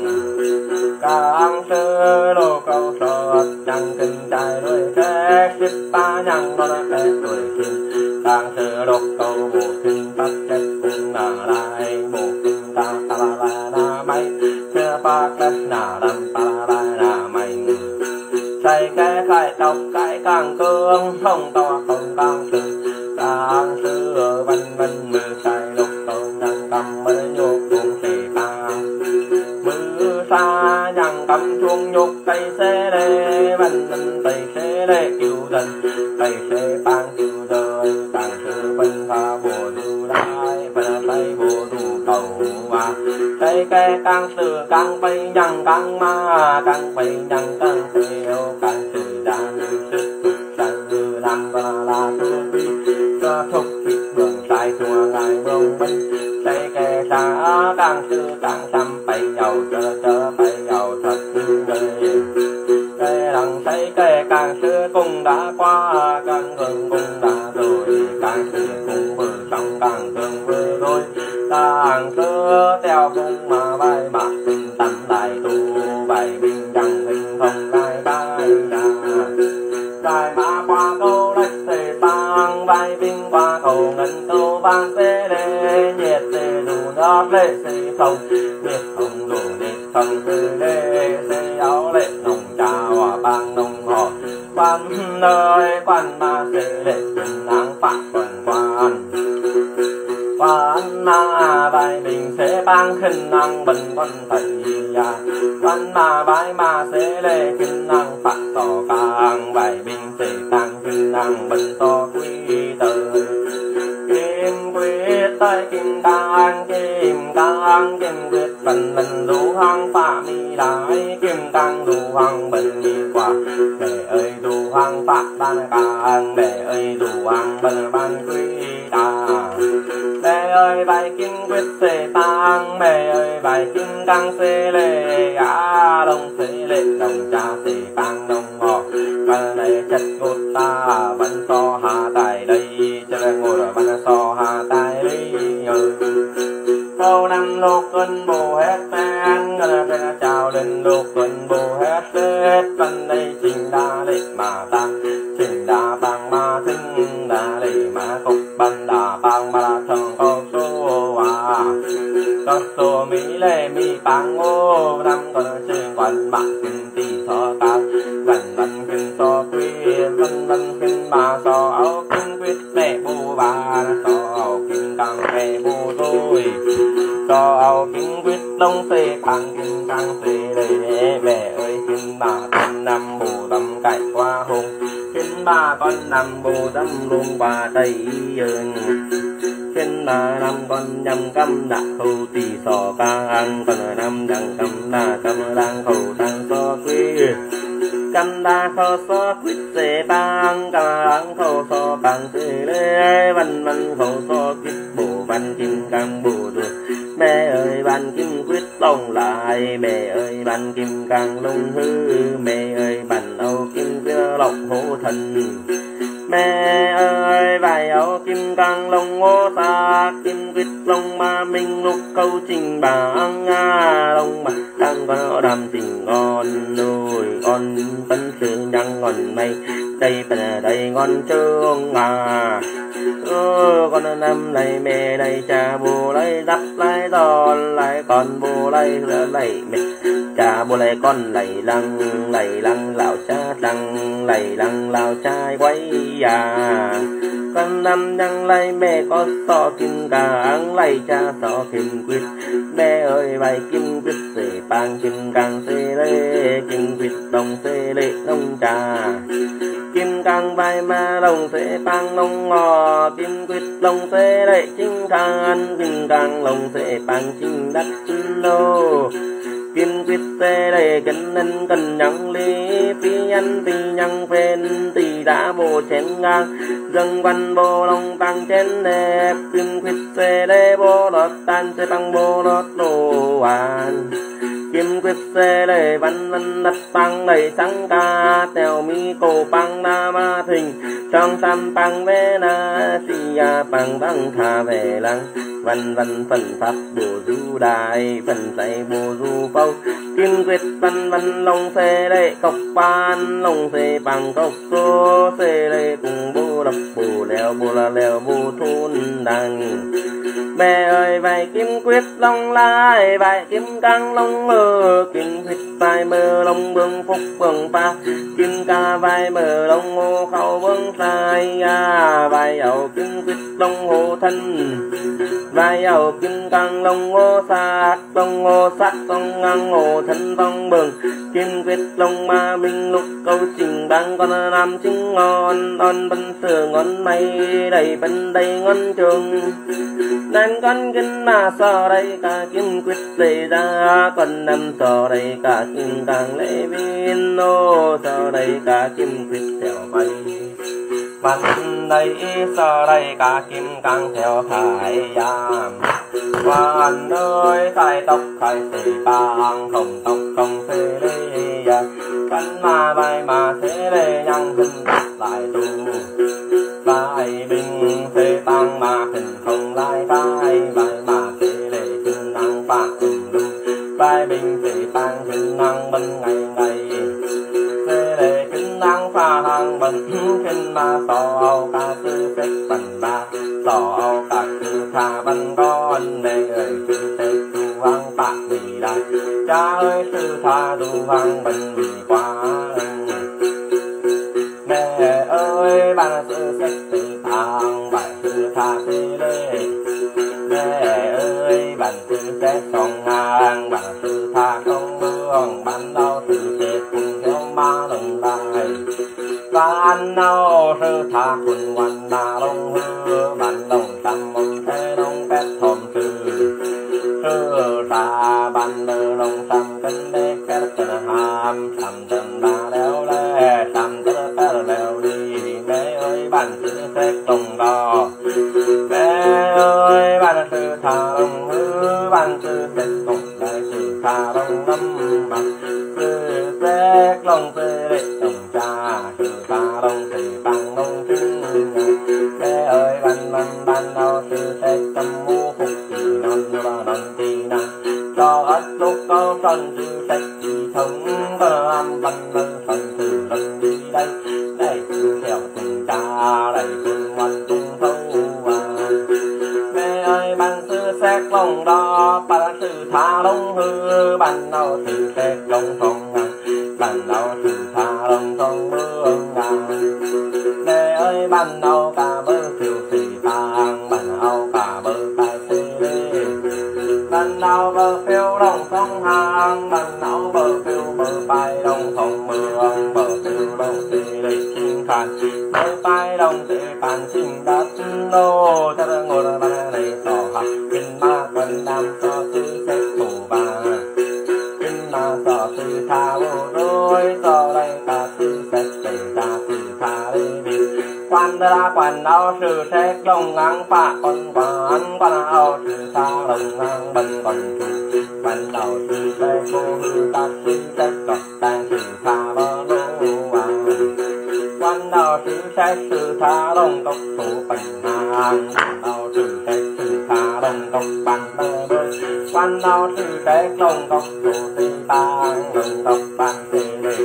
[SPEAKER 1] càng sư lô câu sọt chẳng kinh trai đôi xe xích ba nhang nó đã bé tuổi kim càng sư lô câu bù kinh tắc chất cùng nà lại bù kinh ta ta la la na máy chưa phát đất nà đâm ta la la na mày say cái khai tộc cái càng cương không to không càng sư càng sư ở văn văn mưa say lục tông nhang cầm mới nhục cùng xì ta mưa xa nhang cầm chuông nhục tay xe lê văn văn tay xe lê cứu dân tay xe bang cứu đời càng sư văn pha bùa du đai và tay bùa du cầu và tay cái càng sư càng bay nhang càng ma càng bay nhang càng theo càng sư đan sức tục sang như làm và là tu vi cho thục vị đường sai chùa ngài bông minh tay cái xa càng sư càng xăm bay giàu chớ chớ bay giàu thật như người cái đằng thấy cái càng sư cũng đã qua càng hương cũng đã rồi càng sư cũng vừa xong càng thương vừa rồi càng sư theo cũng mà bay mà tình tâm đại tu bài bình chẳng hình không đại bài nhà đại mã qua câu đất thể tăng bài bình qua cầu ngân câu vang xê lê nhiệt xê đủ nót lê xê không nhiệt không đủ nhiệt không xê lê xê áo lệ nồng trà hòa bang nồng họ quan nơi quan ma xê lệ tình áng phạt quần quan quan ma bài bình xê bang khinh năng bình quân thầy ya quan ma bài ma xê lê khinh năng phạt tỏ càng bài bình xê tăng khinh năng bình to quý tử kim quyết tay kim cang kim cang kim quyết bình bình đủ hăng phạ mi đại kim cang đủ hăng bình mi quả mẹ ơi đủ hăng phạ ban càng mẹ ơi đủ hăng bình ban quý ta mẹ ơi bài kim quyết xê tăng mẹ ơi bài kim cang xê lê á đông xê lê đồng cha xê tăng đông họ và này chất ngột ta vẫn so hạ tại đây cho nên ngồi ở văn so hạ tại đây câu năm lục cân bồ hết tan ngờ ra chào lên lục cân bồ hết hết văn đây trình đa lệ mà tăng trình đa bằng ma thinh đa lệ mà cục ban đà bằng ma la thằng câu số à câu số mỹ lệ mỹ bằng ô năm còn trên quan bạc kinh tỷ so cao văn văn kinh so quy văn văn kinh mà so áo kinh quyết mẹ bù bà so áo kinh càng mẹ bù tôi so áo kinh quyết đông xê càng kinh càng xê lệ mẹ ơi kinh bà con năm bù tâm cải qua hùng kinh bà con năm bù tâm luôn qua đây ơn kinh bà năm con nhâm căm đã khâu tỳ so càng còn năm đằng căm đà căm đang khâu đang so quy căm đa khâu so quyết xê bang càng khâu so bang xê lê văn văn khâu so quyết bù văn kim càng bù được mẹ ơi ban kim quyết lông lại mẹ ơi ban kim càng lông hư mẹ ơi ban âu kim kia lộc hổ thần mẹ ơi vài áo kim cang lông ngô ta kim quyết lông ma minh lục câu trình bảng nga lông mà đang có đàm tình ngon nuôi con tân sư nhang ngon mây đây bên đây ngon trương à ơ con năm này mẹ đây cha bố lấy đắp lấy đòn lại con bố lấy lấy mẹ cha bố lấy con lấy lăng lấy lăng lão cha lăng lấy lăng lão trai quay à con năm đang lấy mẹ có so kim càng lấy cha so kim quyết mẹ ơi bài kim quyết xê bang kim càng xê lê kim quyết đồng xê lê đông trà kim càng vai ma đồng xê bang đông ngò kim quyết đồng xê lê chính càng kim càng lồng xê bang chính đất lô kim quyết xê lê chân nên cần nhang lý phi nhân phi nhang phên tỳ đã bồ chén ngang dân văn bồ long tăng chén đẹp kim quyết xê lê bồ lọt tan xê bang bồ lọt đồ hoàn kim quyết xê lê văn văn đất bang đầy trắng ca tèo mi cổ bang na ma thình trong tam bang về na si ya bang bang thà về lăng văn văn phần pháp bồ du đại phần say bồ du bao kim quyết văn văn long xe lệ cọc ban long xe bằng cọc số xe lệ cùng bồ đập bồ leo bồ là leo bồ thôn đằng mẹ ơi bài kim quyết long lai bài kim cang long mơ kim quyết bài mơ long bương phúc bương pa kim ca bài mơ long ngô khâu bương sai à bài ẩu kim quyết long hồ thân bài ẩu kim cang long ngô sát long ngô sát long ngang ngô thân long bừng kim quyết long ma minh lục câu trình đang con làm chính ngon on bân sửa ngon mây đầy bân đầy ngon trường nên con kinh mà so đây cả kim quyết dây ra con nằm so đây cả kim càng lễ viên nô so đây cả kim quyết theo bay văn đây so đây cả kim càng theo hải giang văn ơi khai tóc khai xì bang không tóc không xê lê cánh ma bay mà xê lê nhang hình lại tu bài bình xê bang mà hình không lại cái bài mà xê lê kinh năng bạc hình lưu bài bình xê bang kinh năng bên ngày ngày xê lê kinh năng pha hàng bên kinh ma sò âu ca sư xếp bần ba sò âu ca sư tha bần con mẹ ơi sư xếp tu vang bạc vì đại cha ơi sư tha tu vang bình vì quá mẹ ơi bạn sư xếp tự thang bạn sư tha xê lê mẹ ơi bạn sư xếp song ngang bạn sư tha không vương bạn đâu sư xếp cùng theo ma đồng đại bạn đâu sư tha cùng quan na long hư bạn đồng tâm mong thế đông phép thom sư sư tha bạn đơ long tâm cân đế kết chân hàm tâm chân ba đeo lê tâm chân ta đeo đi mẹ ơi bạn sư xếp đồng đo mẹ ơi bạn sư tha long hư bạn sư xếp đồng đại sư tha long năm bằng sư xếp long sư đệ đồng cha sư tha long sư bằng long trinh mẹ ơi bạn bạn bạn đâu sư xếp tâm mô phục kỳ non ba non tì na cho ất lúc câu thân sư xếp kỳ thống có làm văn lân phần sư lần đi đây đây sư theo từng cha đây sư ngoan tung thâu mẹ ơi bạn sư xếp long đó bạn sư tha long hư bạn đâu sư xếp long phong bạn đâu sư tha long phong mương ngàn mẹ ơi bạn đâu cả bơ phiêu xì tàng bạn đâu cả bơ tai xê lê bạn đâu bơ phiêu long phong hàng bạn đâu bơ phiêu bơ bài long phong mương bơ phiêu long xê lê chinh khàn bơ bài long xê bàn chinh đất nô cho đỡ ngồi bạn này sò học kinh ma quân nam cho sư xếp thủ bà kinh ma sò sư tha vô đôi sò đây cả sư xếp xảy ra sư tha đi đi quan ra quan áo sư xếp long ngang phạ con quan quan áo sư tha long ngang bần còn chủ quan áo sư xếp cô hư ta sư xếp cọc tang sư tha bơ đô hoàng quan áo sư xếp sư tha long cọc thủ bần hàng áo sư xếp sư tha long cọc bần bơ đô quan áo sư xếp long cọc thủ tì bang long cọc bần tì lệ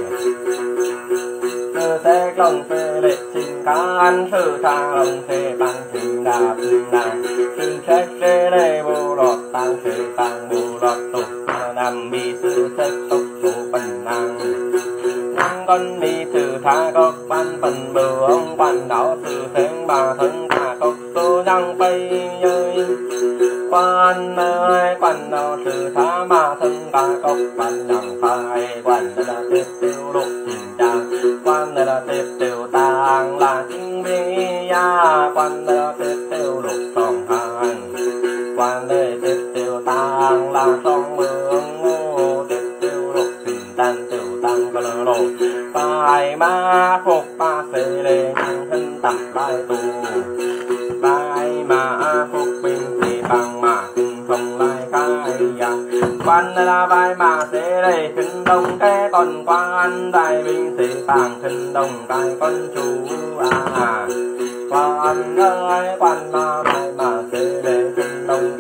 [SPEAKER 1] sư xếp long tì lệ xin can sư tha long xê bang xin đà xin đà sư xếp xê lê bồ lọt tăng xê bang bồ lọt tục nằm bi sư xếp tốc thủ bần năng năng con đi sư tha cọc ban phần bờ ông quan đảo sư xếp bà thân cả cọc tô răng bay ơi quan ơi quan đảo sư tha bà thân cả cọc ban nhằng phai quan là tiếp tiêu lục trình trang quan là tiếp tiêu tàng là chính vi ya quan là tiếp tiêu lục song hàng quan lê tiếp tiêu tàng là song mương ngô tiếp tiêu lục trình tan tiêu tăng cơ lô bài ma phục ba phê lê thân tập bài tu bài ma phục bình thì bằng mà kinh không lại khai ya quan là bài ma xê lê kinh đông cái con quan đại bình thì bằng kinh đông cái con chú à quan ơi quan ma bài ma xê lê kinh đông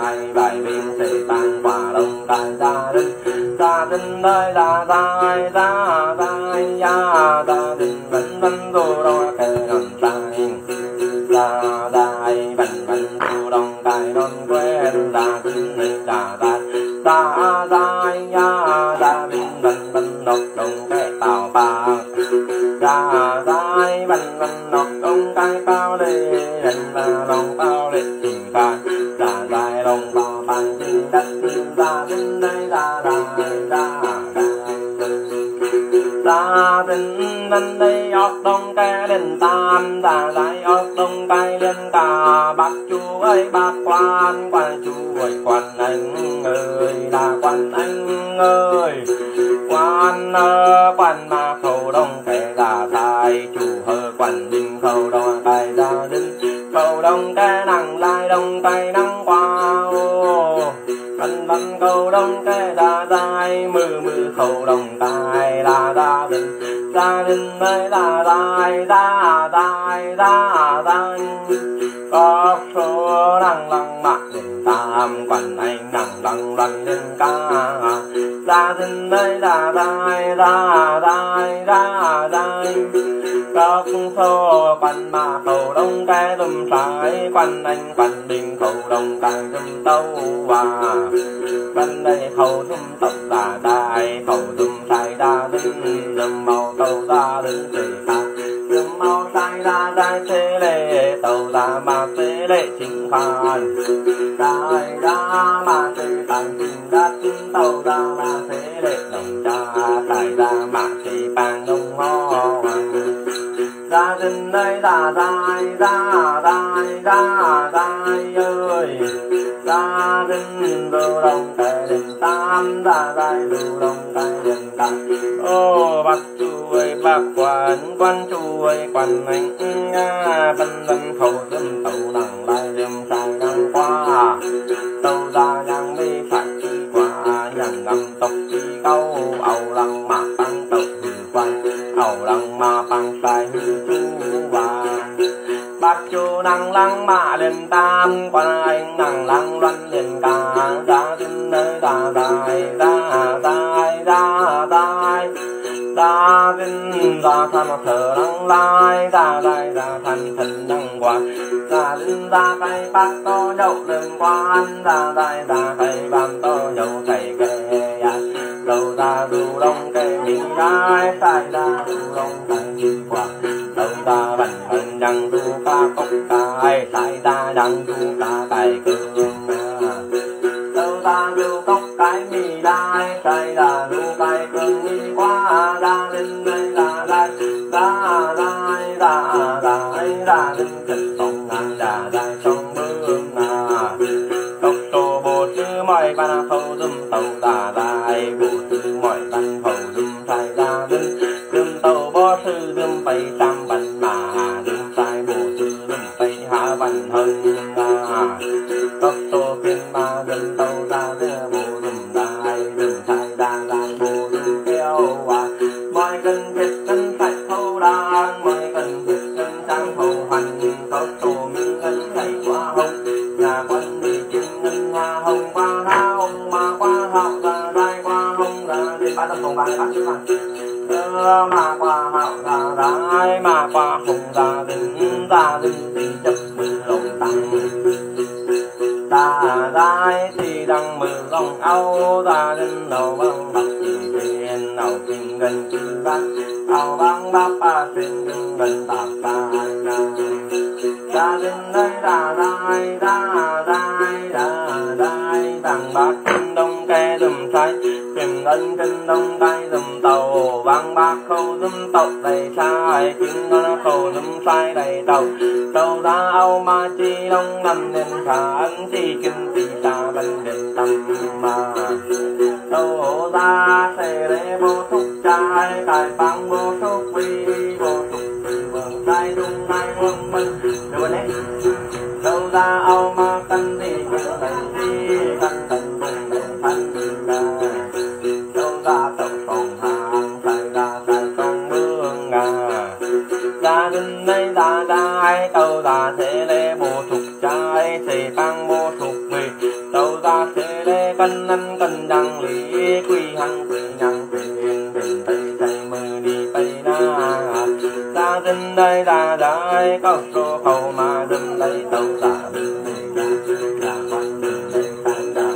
[SPEAKER 1] đại bảy bình sẽ tăng quả đồng đại gia đình gia đình đời gia đại gia đại gia gia đình vẫn vẫn dù đâu kề non sai gia đại vẫn vẫn dù đồng cài non quên gia đình đời gia đại gia đại gia gia đình vẫn vẫn độc đồng kẻ tào bạc gia đại vẫn vẫn độc đồng cái bao lệ lần mà lòng bao lệ tình cảm gia đại lòng bao bàn tình đất gia đình đời gia đại gia gia đình lần đây ốc đông cái lên tam gia đại ốc đông cái lên cả bác chú ơi bác quan quan chú ơi quan anh ơi là quan anh ơi quan ơ quan mà khẩu đông cái gia tài chủ hơ quan đình khẩu đông cái gia đình khẩu đông cái nắng lai đông cái nắng qua văn văn khẩu đông cái gia tài mừ mừ khẩu đông cái là gia đình gia đình ơi gia tài gia tài gia tài có số năng lăng mạc lên tam quan anh năng lăng lăng lên ca gia đình ơi gia tài gia tài gia tài có số quan mà khẩu đông cái dùm trái quan anh quan đình khẩu đông cái dùm tâu và quan đây khẩu dùm tộc gia tài khẩu dùm trái gia đình dùm màu tâu gia đình sẽ ta dùm màu trái gia tài thế lệ tâu gia mà thế lệ chính khoan trái gia mà thế tăng chính đất tâu gia mà thế lệ lòng cha trái gia mà thế bằng đông ho gia đình ơi gia tài gia tài gia tài ơi gia đình đồ đồng cái đình tam gia tài đồ đồng cái đình tam ô bác chú ơi bác quan quan chú ơi quan anh nga văn văn khẩu dâm tàu nặng lai dâm sai năng qua tàu gia nhang mê phải chi qua nhang ngâm tộc chi câu ầu lăng mà tăng tộc hư quan ầu lăng mà bằng sai hư chú và bác chú năng lăng mà lên tam quan anh năng lăng loan lên cả gia đình nơi gia tài gia tài gia tài gia đình gia tham thờ năng lai gia tài gia thành thần năng quan gia đình gia cây bác to nhậu lên quan gia tài gia cây bàn to nhậu cây kê đầu gia du đông cây nhị đai sai gia du đông cây nhị quan đầu gia bẩn hơn đằng du ca cốc cài sai gia đằng du ca cài cương đầu gia du cốc cái mì đai sai gia du cài cương đi qua gia đình đây gia đại gia đại gia đại gia đình trần sông ngang gia đại sông mương à cốc tô bộ sư mọi ban khâu dùm tàu gia đại bộ sư mọi ban khâu dùm sai gia đình dùm tàu bộ sư dùm bay tam văn mà dùm sai bộ sư dùm bay hạ văn hơn à cốc tô phiên ma dùm tàu gia đưa bộ dùm đại dùm sai gia đại bộ dùm kéo à mọi cần thiết cần phải thâu đàn mọi cần thiết cần sang thâu hành cốc tô minh ngân thầy quá hồng nhà quân đi chinh ngân hoa hồng qua thao hồng mà qua hậu ra đại qua hồng ra đi bắt đầu cùng bạn bắt chứ mà mà qua hậu ra đại mà qua hồng ra đình ra đình thì chấp mưa lòng tăng ta đại thì đăng mưa lòng âu ra đình đầu băng bạc tiền tiền đầu tiền gần chữ văn đầu băng bạc ba tiền gần bạc ba gia đình đây là đại đa đại đa đại bằng bạc kinh đông ke dùm sai kinh ân kinh đông cái dùm tàu bằng bạc khâu dùm tàu đầy sai kinh ân khâu dùm sai đầy tàu tàu ra âu ma chi đông nằm lên khả ân chi kinh chi ta bên đền tâm mà tàu ra xe lê vô thúc trai cài bằng vô thúc vi vô thúc vườn trai dung nai vương minh được đấy đâu ra âu ma căn thì căn thành đi căn thành cùng thành thân ra đâu ra tàu sông hàng sai ra sai sông mương à gia đình đây ra đại tàu ra sẽ lê bộ thục trai sẽ bằng bộ thục vi ra thế lê cân năn cân đăng lý quy hăng quy nhăng quyền bình tây chạy mơ đi tây na ra dân đây ra đây có số khẩu mà dân đây tàu ra dân đây ra quan dân đây tan ra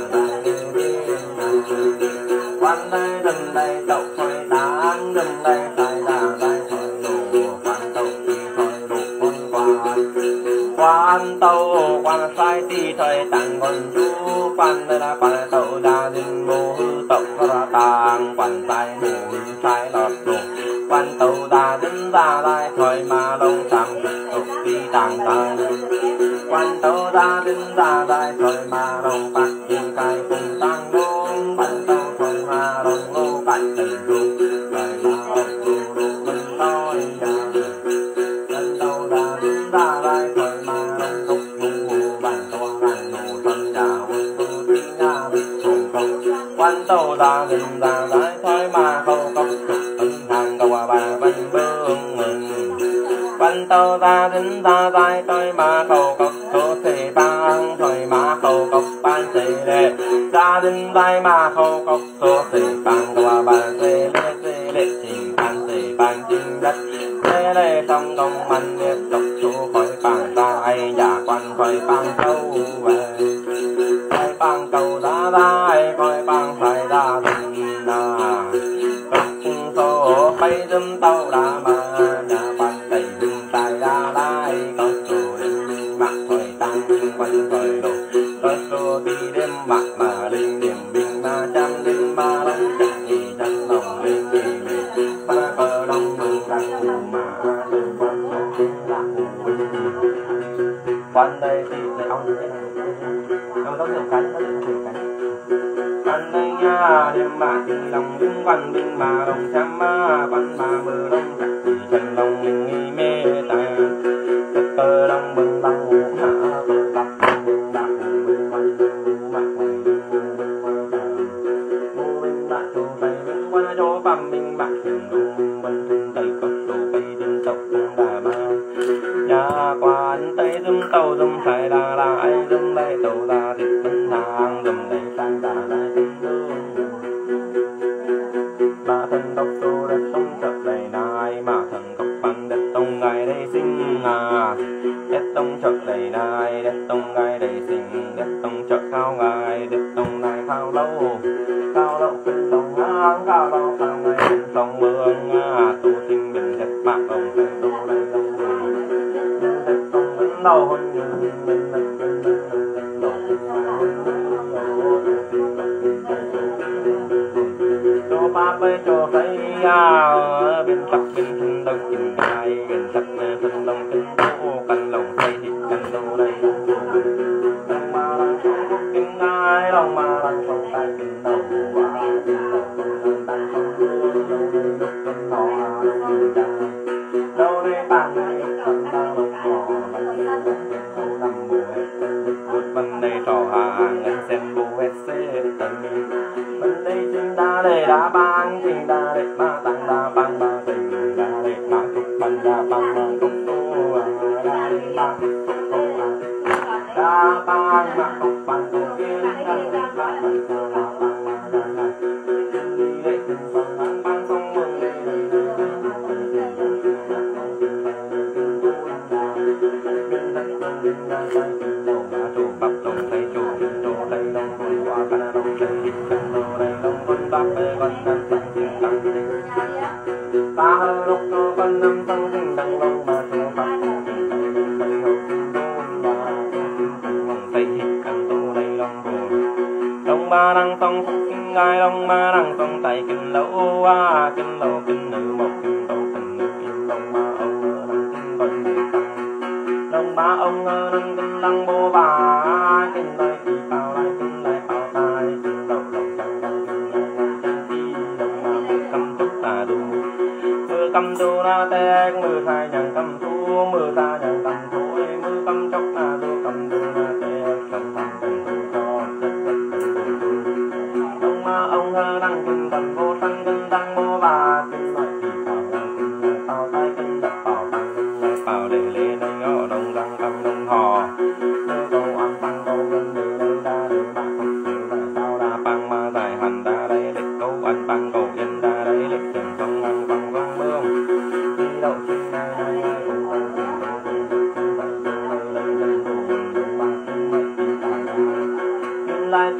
[SPEAKER 1] quan đây dân đây tàu thôi tán dân đây sai ra đây thôi đồ quan tàu thì thôi đồ con quan quan tàu quan sai thì thôi tặng con chú quan đây là quan tàu ra dân bố tàu ra tàng quan sai bố sai lọt đồ quan tàu ra dân ra đây thôi mà đông sang tục đi tàng tai quan tàu ra dân ra đây thôi mà đông bạc thiên cai cùng tăng đông quan tàu thôi mà đông ngô cảnh tình trung rồi mà ông tu tu mình thôi ra quan tàu ra dân ra đây thôi mà đông tục ngu bản tàu rằng nụ thân già quân tu đi nga bị trùng không quan tàu ra dân ra đây thôi mà không có tục hàng cầu bà văn bương mình quan tàu ra đến ra dài tôi mà cầu cọc số thể tăng thôi mà cầu cọc ban thể lệ ra đến dài mà cầu cọc số thể tăng cầu bà thể lệ thể lệ trình ban thể ban trình đất thể lệ trong đồng mạnh liệt độc số khỏi bằng dài giả quan khỏi bằng câu về khỏi bằng cầu ra dài khỏi bằng phải ra đình na số bay dâm tàu đã mà nhà quan tẩy dâm tài ra lại có số đêm mặc thôi tăng quan thời độ có số đi đêm mặc mà lên điểm bình mà trăm đêm mà đông chẳng gì chẳng lòng lên gì về ba cờ đông mừng đang ngủ mà đêm quan đông chính là ngủ quan đây thì lại ông thế này ông có được cánh có được cánh quan đây nha đêm mà tình lòng đứng quan binh mà đồng chăm ma quan mà mưa đông chặt thì chân lòng mình nghi mê ta tất cơ đông bừng đông ngủ hạ cơ tập bừng bạc ngủ bừng quan bừng bạc ngoài bừng bừng quan ta ngủ bừng bạc chỗ tay bừng quan chỗ bằm bừng bạc thuyền đông bừng quan thuyền tay có chỗ cây dân tộc không đà ba nhà quan tây dâm tàu dâm sai đà la ai dâm đây tàu ra thịt phân hàng dâm đây sang đà đây tinh dương mà thần tộc tu đất sông chợ đầy nai mà thần cọc bằng đất tông gai đây sinh à đất tông chợ đầy nai đất tông gai đầy sinh đất tông chợ cao gai đất tông nai cao lâu cao lâuขึ้นtông ngang cao lâu cao gaiขึ้นtông mương à tu sinh bình đất bạc đồng thân tu đây đông người đất tông vẫn đầu hơn như mình đất bên bên đất đầu cho ba bê cho thấy à bên sắc bên thân đông kinh cai bên sắc thân đông kinh đô canh lòng say thịt canh đô đây đông ma lăng sông quốc kinh ai đông ma lăng sông tay kinh đầu và kinh đầu con tay sông hương đâu đây lúc canh nọ đâu người trăng đâu đây bàn này thân ta lông cò bánh lên đất bên sâu nằm mùa hết tên đứt vượt bên đây trò hà ngân sen bù hết xế tận bên đây chính đa đây đa bang chính đa đây ma tăng đa bang ba tình đa đây ma cục bang đa bang ma cục tu à đa đây ma cục tu à đa bang ma cục bang tu kia đa đây ma bang sa đa bang ma đa đa đi đây từng phần bang bang sông mương đây đây đây đây đây kinh đất kinh kinh đa tay kinh đầu ma chủ bắp đồng tay chủ kinh chủ tay đông quân qua cana đông tay hít cana đây đông quân bắp bê con năm tăng kinh tăng ta hơ lúc cơ con năm tăng kinh đăng đông mà chủ bắp đồng kinh tay đông tay hậu kinh đôn ba kinh kinh đông tay hít cana đây đông hồ đông ba đăng tông kinh gai đông ba đăng tông tay kinh lâu a kinh lâu kinh nữ một kinh tâu kinh nữ kinh đông ba ông đăng kinh con mười tăng đông ba ông đăng kinh đăng bô bà kinh đây thì bao lại kinh đây bao tai kinh đầu đầu trăng đăng kinh đăng trăng chi đông ba mưa căm chúc tà đu mưa căm đu ra tét mưa sai nhằng căm thu mưa ta nhằng căm thu mưa căm chúc tà đu căm đu ra tét căm thăm căm thu cho tất tất căm thu đông ba ông đăng kinh đăng vô tăng kinh đăng bô bà kinh đây thì bao lại kinh đây bao tai kinh đập bao tăng kinh đây bao để lên đây nhỏ đông răng căm đông hò câu ăn tăng câu gần đây đây ra đây bạc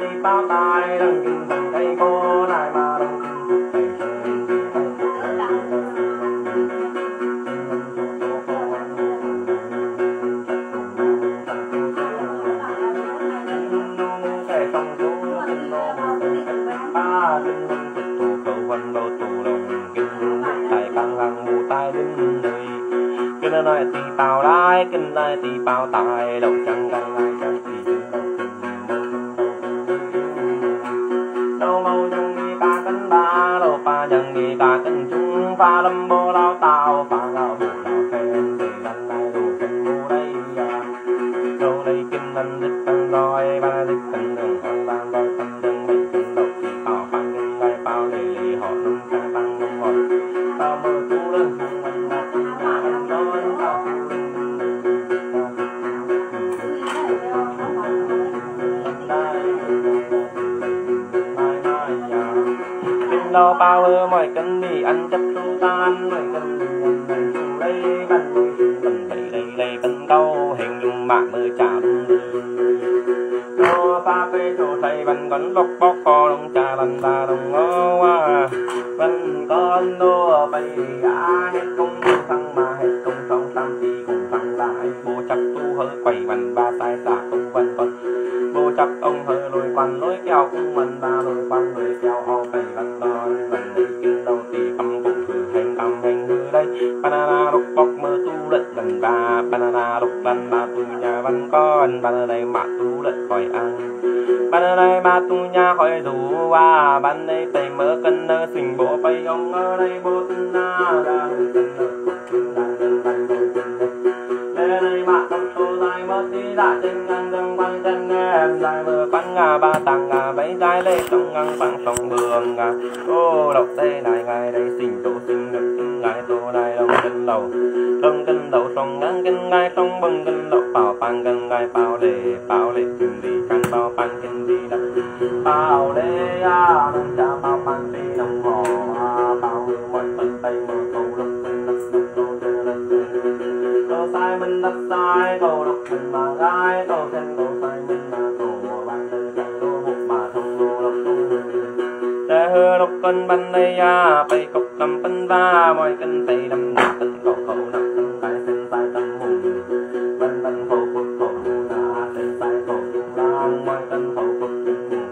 [SPEAKER 1] bao tai đằng kinh thành cây cô lại mà đằng kinh này tì bao lại kinh này tì bao tai đầu trăng căng lại trăng tì kinh đầu màu trăng đi ba cân ba đầu ba trăng đi ba cân chung pha lâm bô lao tàu pha lao bồ lao khen tì lăn lại đồ khen bô đây đầu đây kinh anh đích anh rồi ba đích anh đường anh ban đôi anh đường bảy kinh đầu tì bao ban kinh đây bao lì lì họ nung ca tăng nung ngọt bao mơ tu đơn không anh đã tì nhà anh đôi đâu bao ơ mọi cân đi ăn chấp tu tan mọi cân đi ăn ăn chung lấy bánh bánh bày đây đây bánh câu hình dung mạng mơ chạm cho pha phê cho thầy bánh con bóc bóc kho đông trà bánh ba đông ngó qua bánh con đô bày á hết công thăng mà hết công xong tam thì cùng thăng lại bố chắc tu hơi quẩy bánh ba sai xả công bánh con bố chắc ông hơi lùi quan lối kéo cũng bánh ba lùi quan lùi kéo ho bày bánh đòn bánh đi kinh đầu tỉ cầm bụng thử hành cầm hành hư đây banana lục bóc mơ tu lật lần ba banana lục lần ba tu nhà bánh con banana đây mà tu lật khỏi ăn banana đây ba tu nhà khỏi rủ qua ban đây tay mơ cân nơ xình bộ bay ông ở đây bố tân na ra cân nơ cân nơ cân nơ đây đây mà cầm số dài mơ tí đã trên ngăn răng quăng chân em dài mơ quăng ngà ba tàng ngà bấy dài lê trong ngăn quăng sông bường ngà ô độc đây này ngày đây xình tổ xình ngực ngày tô này đông cân đầu đông cân đầu sông ngang cân ngay sông bừng cân lộc bảo pan cân ngay bao lệ bao lệ kinh đi căn bao pan kinh đi đập bao lệ à đông cha bao pan đi đồng hồ bao mọi phần tay mơ cầu độc mình đập độc tô chơi lên cầu sai mình đập sai cầu độc mình mà gai cầu thêm cầu sai mình mà cầu ban đời chạy đô một mà thông đô độc tung để hư độc cân ban đây à bay cọc cầm phân ba mọi cân tay đâm nặng cân cầu cầu nặng cân tay sen tay tâm hùng ban ban khẩu phục khẩu na sen tay khẩu tung lang mọi cân khẩu phục cân hùng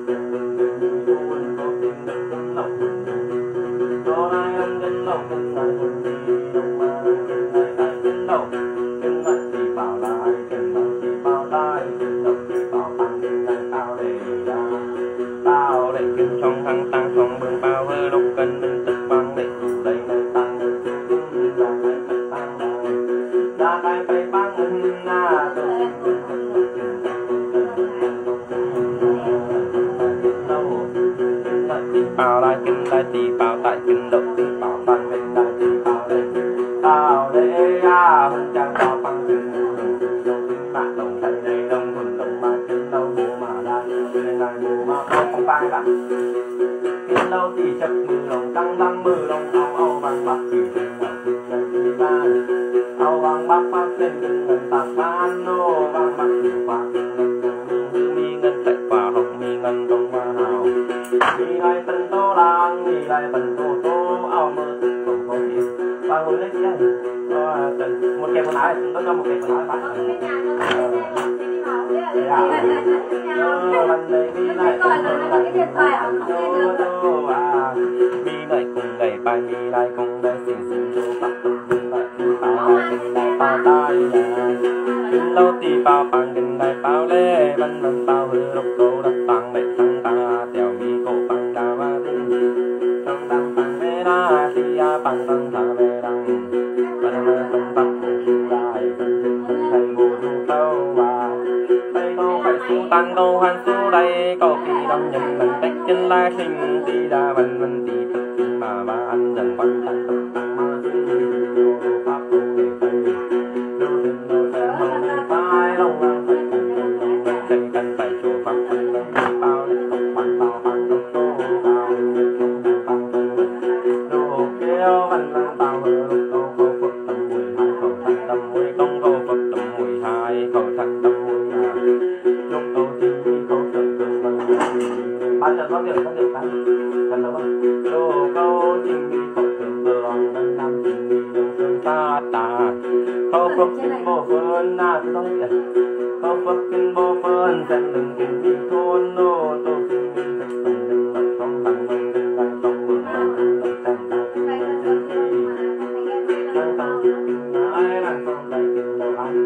[SPEAKER 1] chỗ này ăn cân lẩu cân tay cân đi đông ma cân tay tay cân lẩu cân tay thì bảo lại cân tay thì bảo lại cân lẩu thì bảo pan cân tay bao để ra bao để cân trong thăng tăng trong bương bao vơ lúc cân bên tức băng để dù đây này tăng được cân ra cái phải tăng này ra cái phải băng ngân na cân cân cân cân cân bao lại cân tay thì bao tại cân độc thì bảo pan cân tay thì bao đây bao để à hơn trang bao băng cân đông cân bạn đồng thầy đây đông quần đông ba cân đâu mùa mà đây cân này mùa mà không không bay bạn cân đâu thì chập mưa lòng tăng tăng mưa lòng ao ao bằng bạc thì cân đầu cân đây đi ba ao bằng bạc phát lên cân ngân tạc ban nô bằng bạc thì qua cân ngân ngân mi ngân chạy qua hồng mi ngân đông hoa hào mi lại phần tô lang mi lại phần tô tô ao mơ tức cầu có gì ba ngồi lấy gì đây một kẹp quần áo này tôi cho một kẹp quần áo bạn lần này mi lại mi lại cùng gầy bài mi lại cùng đây xinh xinh cho bắt tâm mi lại bao kinh này bao tai kinh lâu thì bao bằng kinh này bao lê văn văn bao hư lục câu đặt tăng để tăng ta theo mi cổ bằng đà ma tinh trong đam bằng mê đa thì a bằng tăng thả về đằng văn mơ văn tăng cổ lại văn tinh văn thầy ngủ du câu và tay câu phải su tan câu han su đây câu kỳ đâm nhân mình tách chân lai sinh thì đa văn văn thì tất kinh mà ba ăn dần quan tăng tập tăng ma tinh pháp tu để tây lưu tình đôi tay hồng đi phai long lang phải cần cần long lang tay cần phải chùa pháp phân long đi bao để tộc quan bao ban tộc tô bao không đang tăng tăng đồ kêu văn lang bao hờ lục câu khâu phật tâm mùi hai khẩu thanh tâm mùi công khâu phật tâm mùi hai khẩu thanh tâm mùi hà lục câu chi khẩu tự cơn văn giờ có điều có điều cái cần đâu không đô câu chim đi khẩu thuyền đường đang nam chim đi đường sơn ta ta khâu phật kinh bộ phơn na tôi nói vậy khâu phật kinh bộ phơn dân đừng kinh đi thôn nô tô kinh đi thật phần đừng lập không bằng mình đừng lại không buồn lòng đừng lập tan ta kinh đừng chân đi đang tăng kinh kinh ai đang không tay kinh đâu ai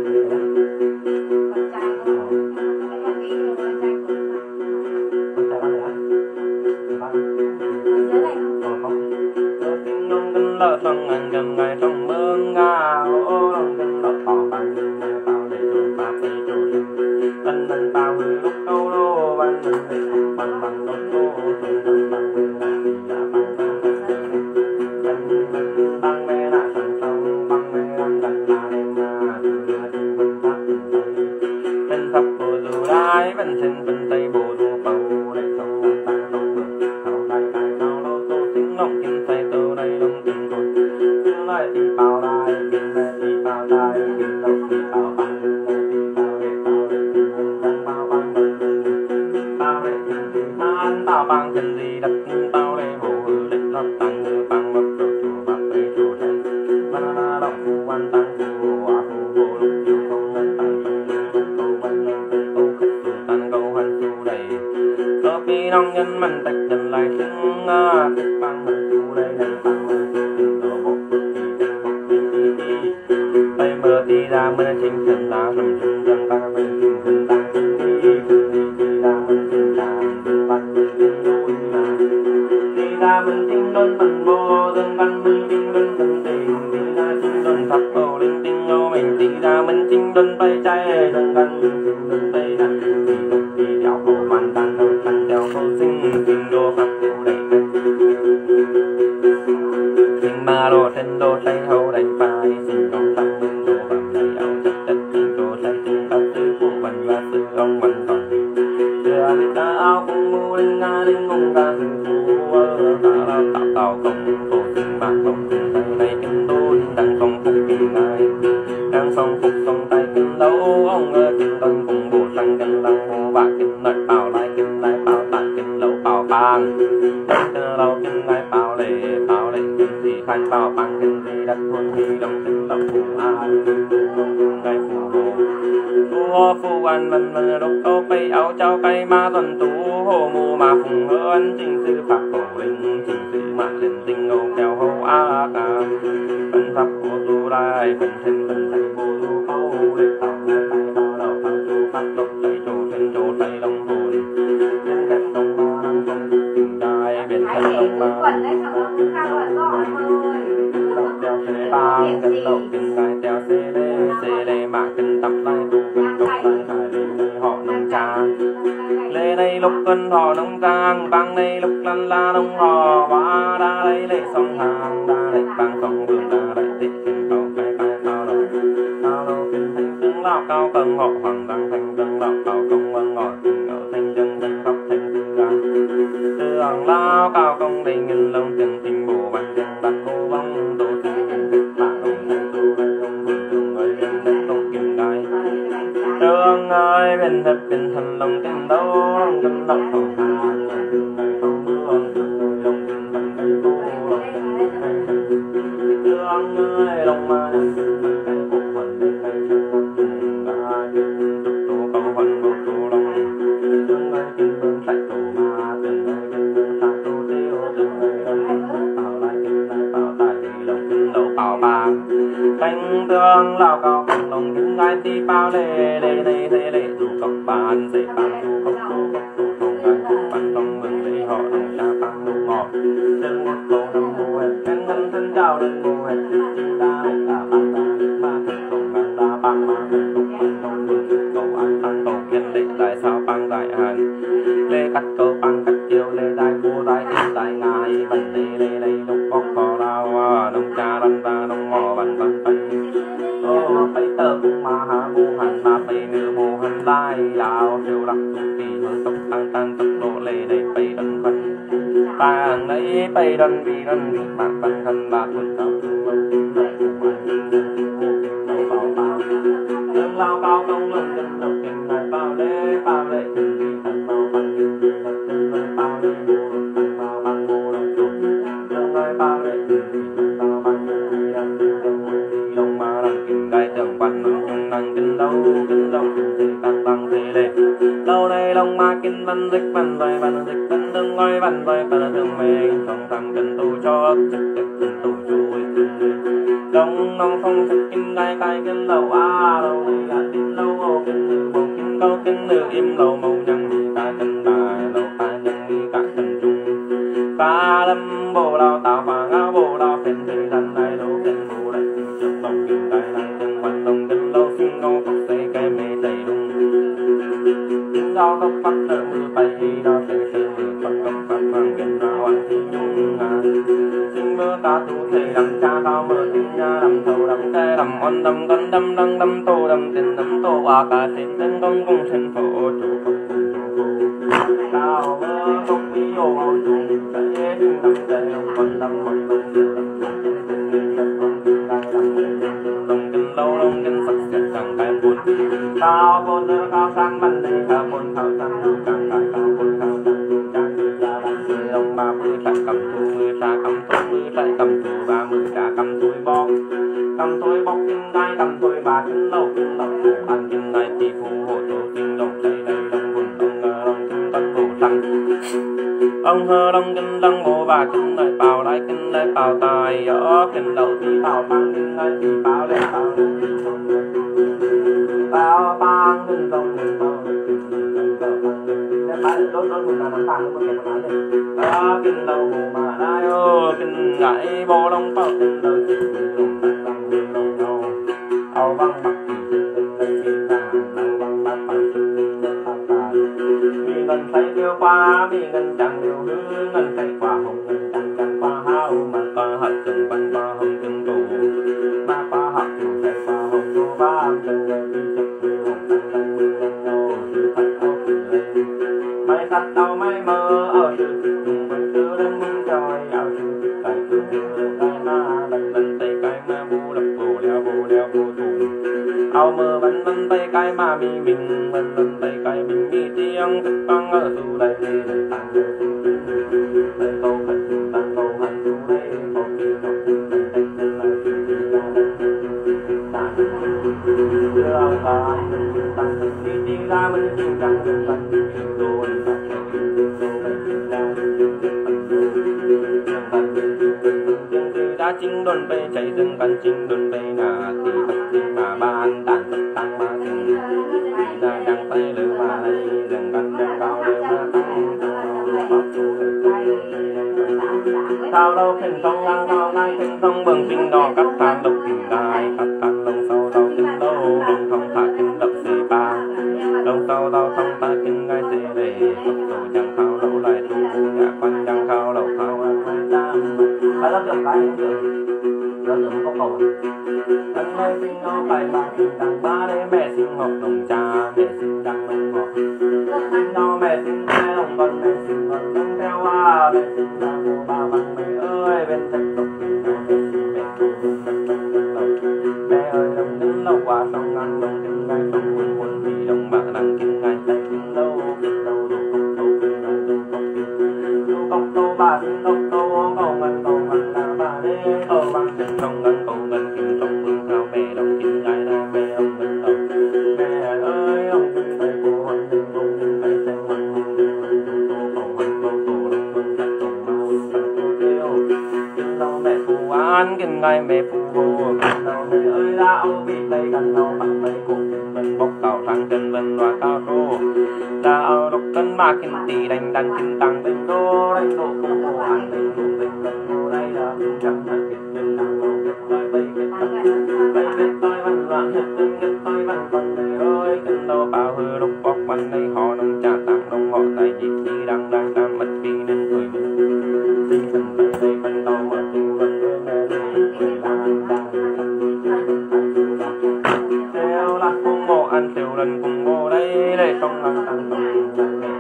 [SPEAKER 1] lỡ trong ngàn gần ngày trong mương ngao lòng kinh lọt tỏ bằng những ngày bao để chủ pháp để chủ sinh tân tân bao hư lúc câu lô văn minh để không bằng bằng đốt lô thường tăng bằng hư là vì đã bằng tăng tăng tăng tăng mê đã sẵn sông bằng mê đang gần là đêm mà từ là trên vân pháp tình tây tên pháp bộ dù đái vẫn trên vân tây bộ dù bầu để không ngàn tăng không được hậu đại đại cao lô tô tính ngọc kinh say tô đây đông tình lại đi bao lại kinh lại đi bao lại kinh đâu đi bao bằng kinh lại đi bao để bao để kinh mình đang bao bằng mình bao để kinh thì than bao bằng kinh gì đặt bao để bộ hư để lót tăng ngư bằng bậc độ chủ bậc để chủ thành ba la động phù quan tăng phù hòa phù hộ lục chiếu không ngân tăng tăng ngư câu văn nhân tây câu khách phù tan câu hành phù đầy cơ pi nông nhân mình tách dần lại xưng tích bằng mình phù đây này bằng mình tình đồ một mơ đi ra mơ chính thần lá sầm sầm dân ta bên kim thần tăng chân đi đi đi ra mơ chính tràn dân văn mơ chính đôi mà đi ra mơ chính đôi phần vô dân văn mơ chính đôi thần tình đi ra chính đôi thập bầu linh tinh ngô mình đi ra mơ chính đôi bay cháy dân văn mơ chính đôi bay nặng đi đồng đi đeo cổ man tan đâu tan đeo cổ sinh kinh đô pháp tiêu đầy kinh ma đô thân đô say hậu đầy phai sinh công tăng ông mình còn chưa ta áo cũng mua linh nga linh ngông ta từng phù ta là tạo tạo công tổ tình bạc công tình tay này kinh đôn đang song phục kinh ngài đang song phục song tay kinh đấu ông ơi kinh đơn cùng bổ sang kinh lăng hồ bạc kinh lợi bảo lại kinh lại bảo tại kinh lẩu bảo bang kinh lâu kinh lại bảo lệ bảo lệ kinh gì khai bảo bang kinh gì đất thôn thì đồng kinh lẩu phù an kinh ngay phù hồ phù phù an mình mình đốc câu bay áo trao cây ma tuần tú hồ mù mà phùng hơn chính sư pháp cổ linh chính sư mà lên tinh ngô kéo hậu á ca phần pháp cổ tu lai phần thân phần thầy bồ tu câu để tạo ngay tay bao đầu thằng tu pháp độc tay trổ thân trổ tay long hồn nhân cách trong ba năm trong tình đai biển thân long ba độc đeo xe bang cần độc kinh gai đeo xe đê xe đê mà cần tập lai tu cần độc lai hải lên đây họ nông cha lê đây lúc cân họ nông trang bang đây lúc lăn la nông họ ba đa đây lệ sông hàng đa lệ bang sông đường đa lệ tích kinh cầu cái cái cao đầu cao đầu kinh thanh tướng lão cao cân họ hoàng đăng thanh tướng lão cao công vân ngọt kinh ở thanh chân thanh khóc thanh tư ga tư hoàng lão cao công đầy nghìn lông tiền tình bổ văn tiền văn vô vong đồ tình kinh kịch tạ đồng thanh tu gây ông vườn trường ơi lên đất tông kim gai tương ơi bên thật bên thần lòng tiền đấu chân đọc thầu hàng nhà thương này không mưa thương người lòng tiền thần cây cô lòng tiền cây tương ơi lòng ma nhân tiền cây cổ phần cây cây chân con tiền ga chân tục tổ câu phần một tổ lòng tương ơi kinh vương tại tổ ma tương ơi kinh vương tại tổ tiêu tương ơi lòng kinh bảo lại kinh lại bảo tại lòng kinh đấu bảo bàng thanh tương lao cao cùng lòng kinh gai ti bao lê lê lê lê lê dù cọc bàn dễ bàn dù cọc tu cọc tu thùng gai dù bàn trong mừng lê họ đồng cha băng nụ ngọt chân một cầu năm mùa hẹn khen ngân thân trao lên mùa hẹn chích chinh đa lệ đà băng đa lệ ma thần tổng ngàn đa băng ma thần tục băng trong mừng cầu an tăng cầu kiên lệ tại sao băng đại hàn lê cắt cầu băng cắt chiều lê đai vua đai in đai ngài bần lê lê lê lục bóc cò lao nông cha lăn ra nông ngò bần bần bần ô phải tơ cung mà hạ bu hành mà bay nửa mù hành lai đào siêu đặc tu kỳ hương tốc tăng tăng tốc độ lê đầy bay đần phân tàng lấy bay đần vì đần vì mạng bần thân bạc vượt cao thương lâu kinh đại của hoàn kinh dân kinh vô kinh đấu bảo bao tương lao cao công lần kinh độc kinh đại bao lê bao lệ kinh vì thần bao bằng kinh vì thật kinh nơi bao lê văn dịch văn rồi văn dịch văn đừng ngồi văn rồi văn đừng mình không thầm cần tu cho trực tiếp cần tu chui đông nông không thực kinh gai cai kinh lâu a lâu đi gạt tin lâu ô kinh nữ bầu kinh câu kinh nữ im lâu màu nhân đi ca kinh tài lâu ta nhân đi cả thần trung ca lâm bồ lao tạo và ngao bồ lao phèn thì lần này lâu kinh bồ đại kinh trước đồng kinh gai này chân quan đông kinh lâu sinh ngô phật xây cây mê xây đung kinh giao tóc phát nở mưa bay đó xây xây mưa con tóc phát vàng kinh nào ăn thì nhung à sinh mưa ta tu thầy đầm cha cao mưa tin nha đầm thầu đầm cây đầm on đầm con đầm đầm đầm tô đầm tiền đầm tô à cả xin tên công công sinh phổ chủ công cao mưa không bị ô ao trùng sẽ đừng đầm cây đầm con đầm con đầm nhiều đầm lâu đông kinh sắc sệt càng cay buồn cao buồn nữa cao sang ban đây cao buồn cao sang nữa càng cay cao buồn cao sang nữa càng cay ra đàn cười đông ba mươi trà cầm thu mươi trà cầm thu mươi trà cầm thu ba mươi trà cầm tuổi bọc cầm tuổi bọc kinh gai cầm tuổi ba kinh lâu kinh lâu phủ ăn kinh gai thì phù hộ tổ kinh đông đây đây đông buồn đông ngờ đông kinh tân bổ sang ông hơ đông kinh đông ngô và kinh lại bảo lại kinh lại bảo tài ở kinh đầu thì bảo tăng kinh lại thì bảo lại bảo bảo tăng kinh đông kinh bảo đốt đốt mình là nắm tăng mình kẹp một cái này kinh đầu mà ai ơ kinh ngải bò đông bảo kinh đầu kinh đông tăng tăng kinh đông đâu ao văng bạc thì kinh đây kinh ra ao văng bạc bạc kinh đông tăng tài mi ngân thấy điêu qua mi ngân chẳng điêu hư ngân thấy qua hồng ngân chẳng chẳng qua hao mà qua hạt từng văn qua hồng từng tù ba qua hạt từng thấy qua hồng tu ba từng ngày đi chật quê hồng tăng tăng mi ngân đâu sự thật ao từ lên mày thật đâu mày mơ ở sự thực cùng với sự đơn minh trời ao sự thực cải cứ như đơn cải ma lần lần tay cải ma bu lập bù leo bù leo bù thù ao mơ vẫn vẫn tay cải ma mi mình vẫn vẫn tay cải mình mi tiếng thức tăng ở dù đây đi để tăng ở dù đây câu khẩn dù tăng câu hành dù đây câu kỳ ngọc tình tình tình tình là kỳ kỳ ra đây ta đưa ông và anh mình mình tăng tình đi đi ra mình tình tăng tình tăng tình tình đồ anh tăng tình tình tình đồ đây tình ra tình tình tình tình đồ tình tăng tình tình tình tình tình tình đã chính đồn bê chạy rừng căn chính đồn bê nà thì tập tình mà ba anh đàn tập tăng mà tình ra đang tay lửa mà đây rừng căn đang cao đều mà tăng sao đâu khinh không ngang cao ngay khinh không bừng kinh đỏ cắt tan độc kinh gai cắt tan lông sâu đau kinh đâu lông không thả kinh độc xì ba lông sâu đau không ta kinh gai xì để tập tổ chẳng khao lẩu lại tu nhà quan chẳng khao lẩu khao ăn quay tam phải là được cái những chuyện đó là có cầu anh ơi sinh nó phải ba sinh đằng ba để mẹ sinh ngọc đồng cha mẹ sinh đằng đồng ngọc sinh nó mẹ sinh hai đồng con mẹ sinh con đông theo hoa mẹ sinh ra cô ba bằng mẹ ơi bên chân độc kinh mẹ sinh mẹ cô đông đông đông đông đông mẹ ơi đông đến lâu qua sông ngăn đông kinh ngay sông buồn buồn vì đông bạc đang kinh ngay tay kinh lâu kinh lâu đồ không đâu kinh ngay đâu không kinh đâu không đâu ba kinh đâu đâu cầu ngân cầu ngân là ba đê cầu bằng chân sông ngân cầu ngân kinh sông vương khao mẹ đông kinh ngay là mẹ ông ngân đầu mẹ ơi ông kinh tay cô hoàng kinh ông kinh tay sen hoàng hùng kinh hoàng kinh tô cầu hoàng cầu tổ đông vương chắc cầu ma vương chắc tô kêu kinh đâu mẹ phù an kinh ngay mẹ phù hồ kinh đâu mẹ ơi đã ông bị tay gần đâu bằng tay cùng kinh vân bốc cầu sang chân vân loa cao số đã ông độc cân ba kinh tỷ đánh đánh kinh tăng đánh đô đánh đô phù hồ an đánh đô đánh đánh đô đây là kinh chẳng là kinh nhân đang lâu kết tôi bay kết tâm bay kết tôi văn loạn hết chân kết tôi văn văn này ơi kinh đâu bao hư độc bọc văn đây họ nông trà tặng đông họ tay nhịp đi đang đang đang mất vì nên tuổi mình sinh phần bay đây văn đâu mà tu văn với mẹ đây cười lan đang thằng đi chơi bên tay tu ra theo là cùng ngô ăn theo lần cùng ngô đây để không ăn tăng tổng kinh đang mẹ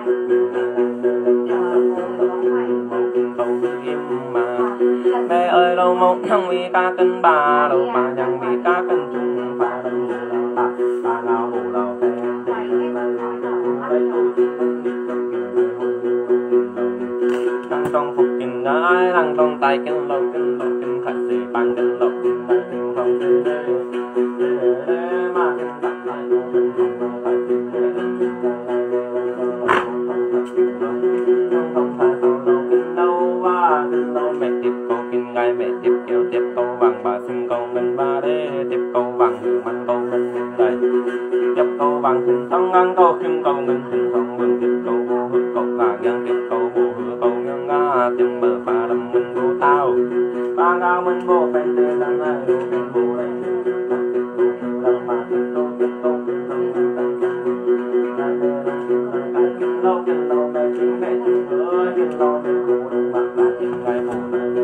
[SPEAKER 1] mẹ ơi đâu mong thằng vì ca cân bà đâu mà chẳng vì ca cân chung và đâu ngủ đâu ta ta nào ngủ đâu thế thì hôm nay đây tôi chỉ cần đi trong kinh đây hôn nhân trong kinh đầu thằng trong phục kinh ai thằng trong tay kinh lâu kinh lâu kinh khát gì bàn kinh lâu kinh đây kinh không kinh đây để mà kinh đặt lại tôi kinh không phải kinh để kinh đây đây đây đây kiên lo đến hồ đông bạc là kiên gai hồ đông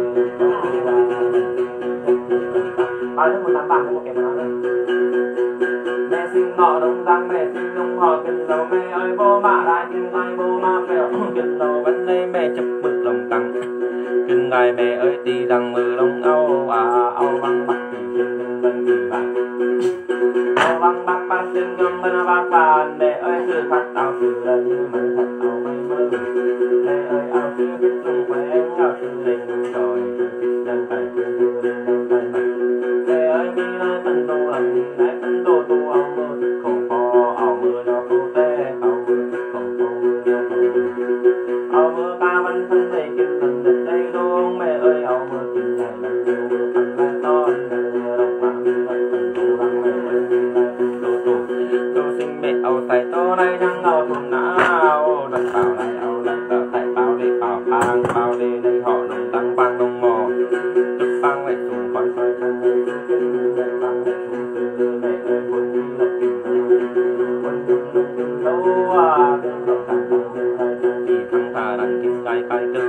[SPEAKER 1] bao nhiêu một tám bạc một kẻ mà nói đây mẹ xin ngọ đông giang mẹ xin đông họ kiên lâu mẹ ơi bố mạ lại kiên gai bố mạ mẹ kiên lâu vẫn đây mẹ chụp bự lòng tăng kiên gai mẹ ơi đi rằng mưa đông âu à âu băng bắc thì kiên kiên vân kỳ vàng âu băng bắc bắc kiên ngâm bên bắc vàng mẹ ơi cứ phát tao cứ lên như mày thật âu mây mơ mẹ ơi âu cứ biết lung quê anh âu cứ lên rồi cứ biết lên phải cứ cứ lên lên lên mặt mẹ ơi đi nơi tân đô lần nãy tân đô tu âu mơ thức khổ phò âu mưa cho phu tê âu mưa thức khổ phò mưa cho phù âu mưa ca văn thân thầy kinh thần đất đây luôn mẹ ơi âu mưa kinh này lần yêu mưa phần lai to mẹ đồng vàng đi lại tân đô lăng mẹ ơi đi lại tân đô tu tu sinh mẹ âu thầy to này nhang âu thùng não đặt bảo lại âu lại bảo thầy bảo đi bảo phang bảo đi đây họ đồng tăng vang đồng mò tức vang lại thùng khói soi chân người cứ kinh mẹ vang lại thùng từ mẹ ơi buồn đi lại tình buồn đi lúc tình đâu à đừng đâu thằng thằng thằng thằng thì thằng thà đằng kinh gai cay tư